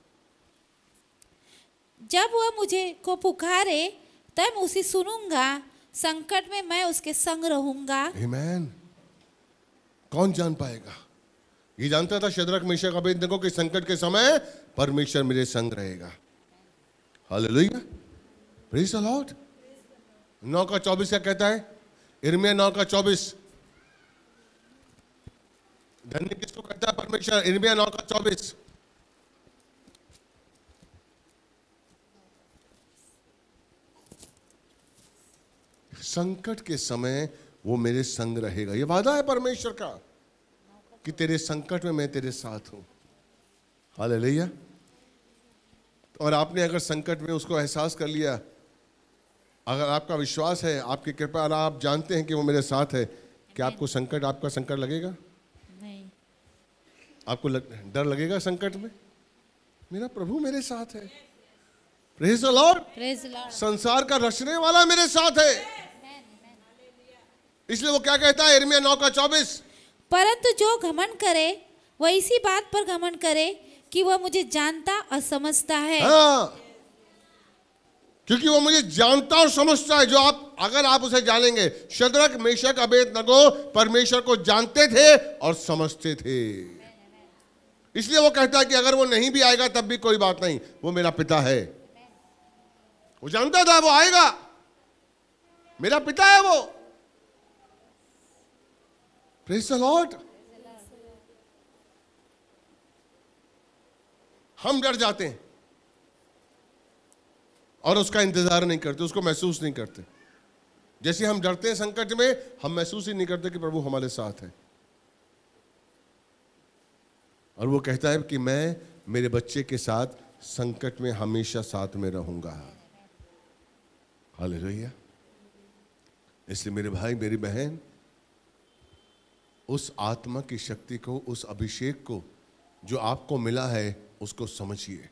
जब वह मुझे को पुकारे तब उसे सुनूंगा, संकट में मैं उसके संग रहूंगा। आमीन। कौन जान पाएगा? ये जानता था शद्रक मेशक अबेदनगो के संकट के समय परमेश्वर मेरे संग रहेगा। Hallelujah, praise the lord. नौ का चौबीस क्या कहता है? इर्मिया नौ का चौबीस। धन्य किसको कहता है परमेश्वर? इर्मिया नौ का चौबीस। संकट के समय वो मेरे संग रहेगा। ये वादा है परमेश्वर का कि तेरे संकट में मैं तेरे साथ हूं। हालेलुया। और आपने अगर संकट में उसको एहसास कर लिया अगर आपका विश्वास है, आपकी कृपा, और आप जानते हैं कि वो मेरे साथ है, क्या आपको संकट, आपका संकट लगेगा? नहीं। आपको लग, डर लगेगा संकट में? मेरा प्रभु मेरे साथ है। Praise the lord. Praise the lord. संसार का रचने वाला मेरे साथ है। इसलिए वो क्या कहता है यिर्मयाह नौ का चौबीस, परंतु जो घमंड करे वह इसी बात पर घमंड करे कि वह मुझे जानता और समझता है। हाँ, क्योंकि वो मुझे जानता और समझता है। जो आप, अगर आप उसे जानेंगे, शद्रक मेशक अबेदनगो परमेश्वर को जानते थे और समझते थे। इसलिए वो कहता है कि अगर वो नहीं भी आएगा तब भी कोई बात नहीं, वो मेरा पिता है। वो जानता था वो आएगा, मेरा पिता है वो। Praise the lord. हम डर जाते हैं और उसका इंतजार नहीं करते, उसको महसूस नहीं करते। जैसे हम डरते हैं संकट में, हम महसूस ही नहीं करते कि प्रभु हमारे साथ है। और वो कहता है कि मैं मेरे बच्चे के साथ संकट में हमेशा साथ में रहूंगा। हालेलुया। इसलिए मेरे भाई, मेरी बहन, उस आत्मा की शक्ति को, उस अभिषेक को जो आपको मिला है, उसको समझिए।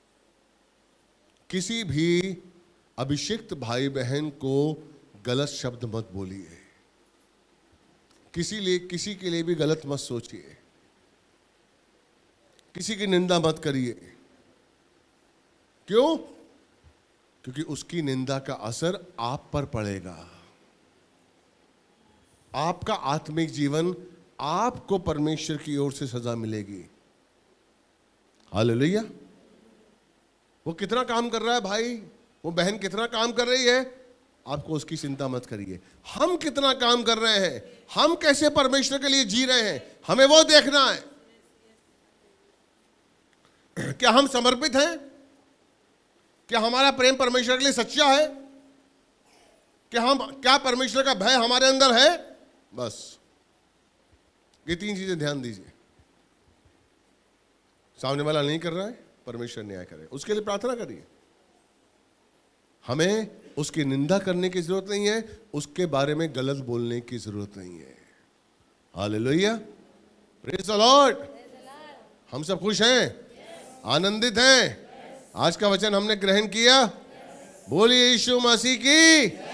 किसी भी अभिषिक्त भाई बहन को गलत शब्द मत बोलिए, किसी लिए किसी के लिए भी गलत मत सोचिए, किसी की निंदा मत करिए। क्यों? क्योंकि उसकी निंदा का असर आप पर पड़ेगा। आपका आत्मिक जीवन, आपको परमेश्वर की ओर से सजा मिलेगी। हालेलुया। वो कितना काम कर रहा है भाई, वो बहन कितना काम कर रही है, आपको उसकी चिंता मत करिए। हम कितना काम कर रहे हैं, हम कैसे परमेश्वर के लिए जी रहे हैं, हमें वो देखना है। क्या हम समर्पित हैं? क्या हमारा प्रेम परमेश्वर के लिए सच्चा है? क्या हम क्या परमेश्वर का भय हमारे अंदर है? बस ये तीन चीजें ध्यान दीजिए। सामने वाला नहीं कर रहा है, परमेश्वर न्याय करे, उसके लिए प्रार्थना करिए। हमें उसकी निंदा करने की जरूरत नहीं है, उसके बारे में गलत बोलने की जरूरत नहीं है। हालेलुया। Praise the lord. हम सब खुश हैं, आनंदित हैं। आज का वचन हमने ग्रहण किया। बोलिए यीशु मसीह की।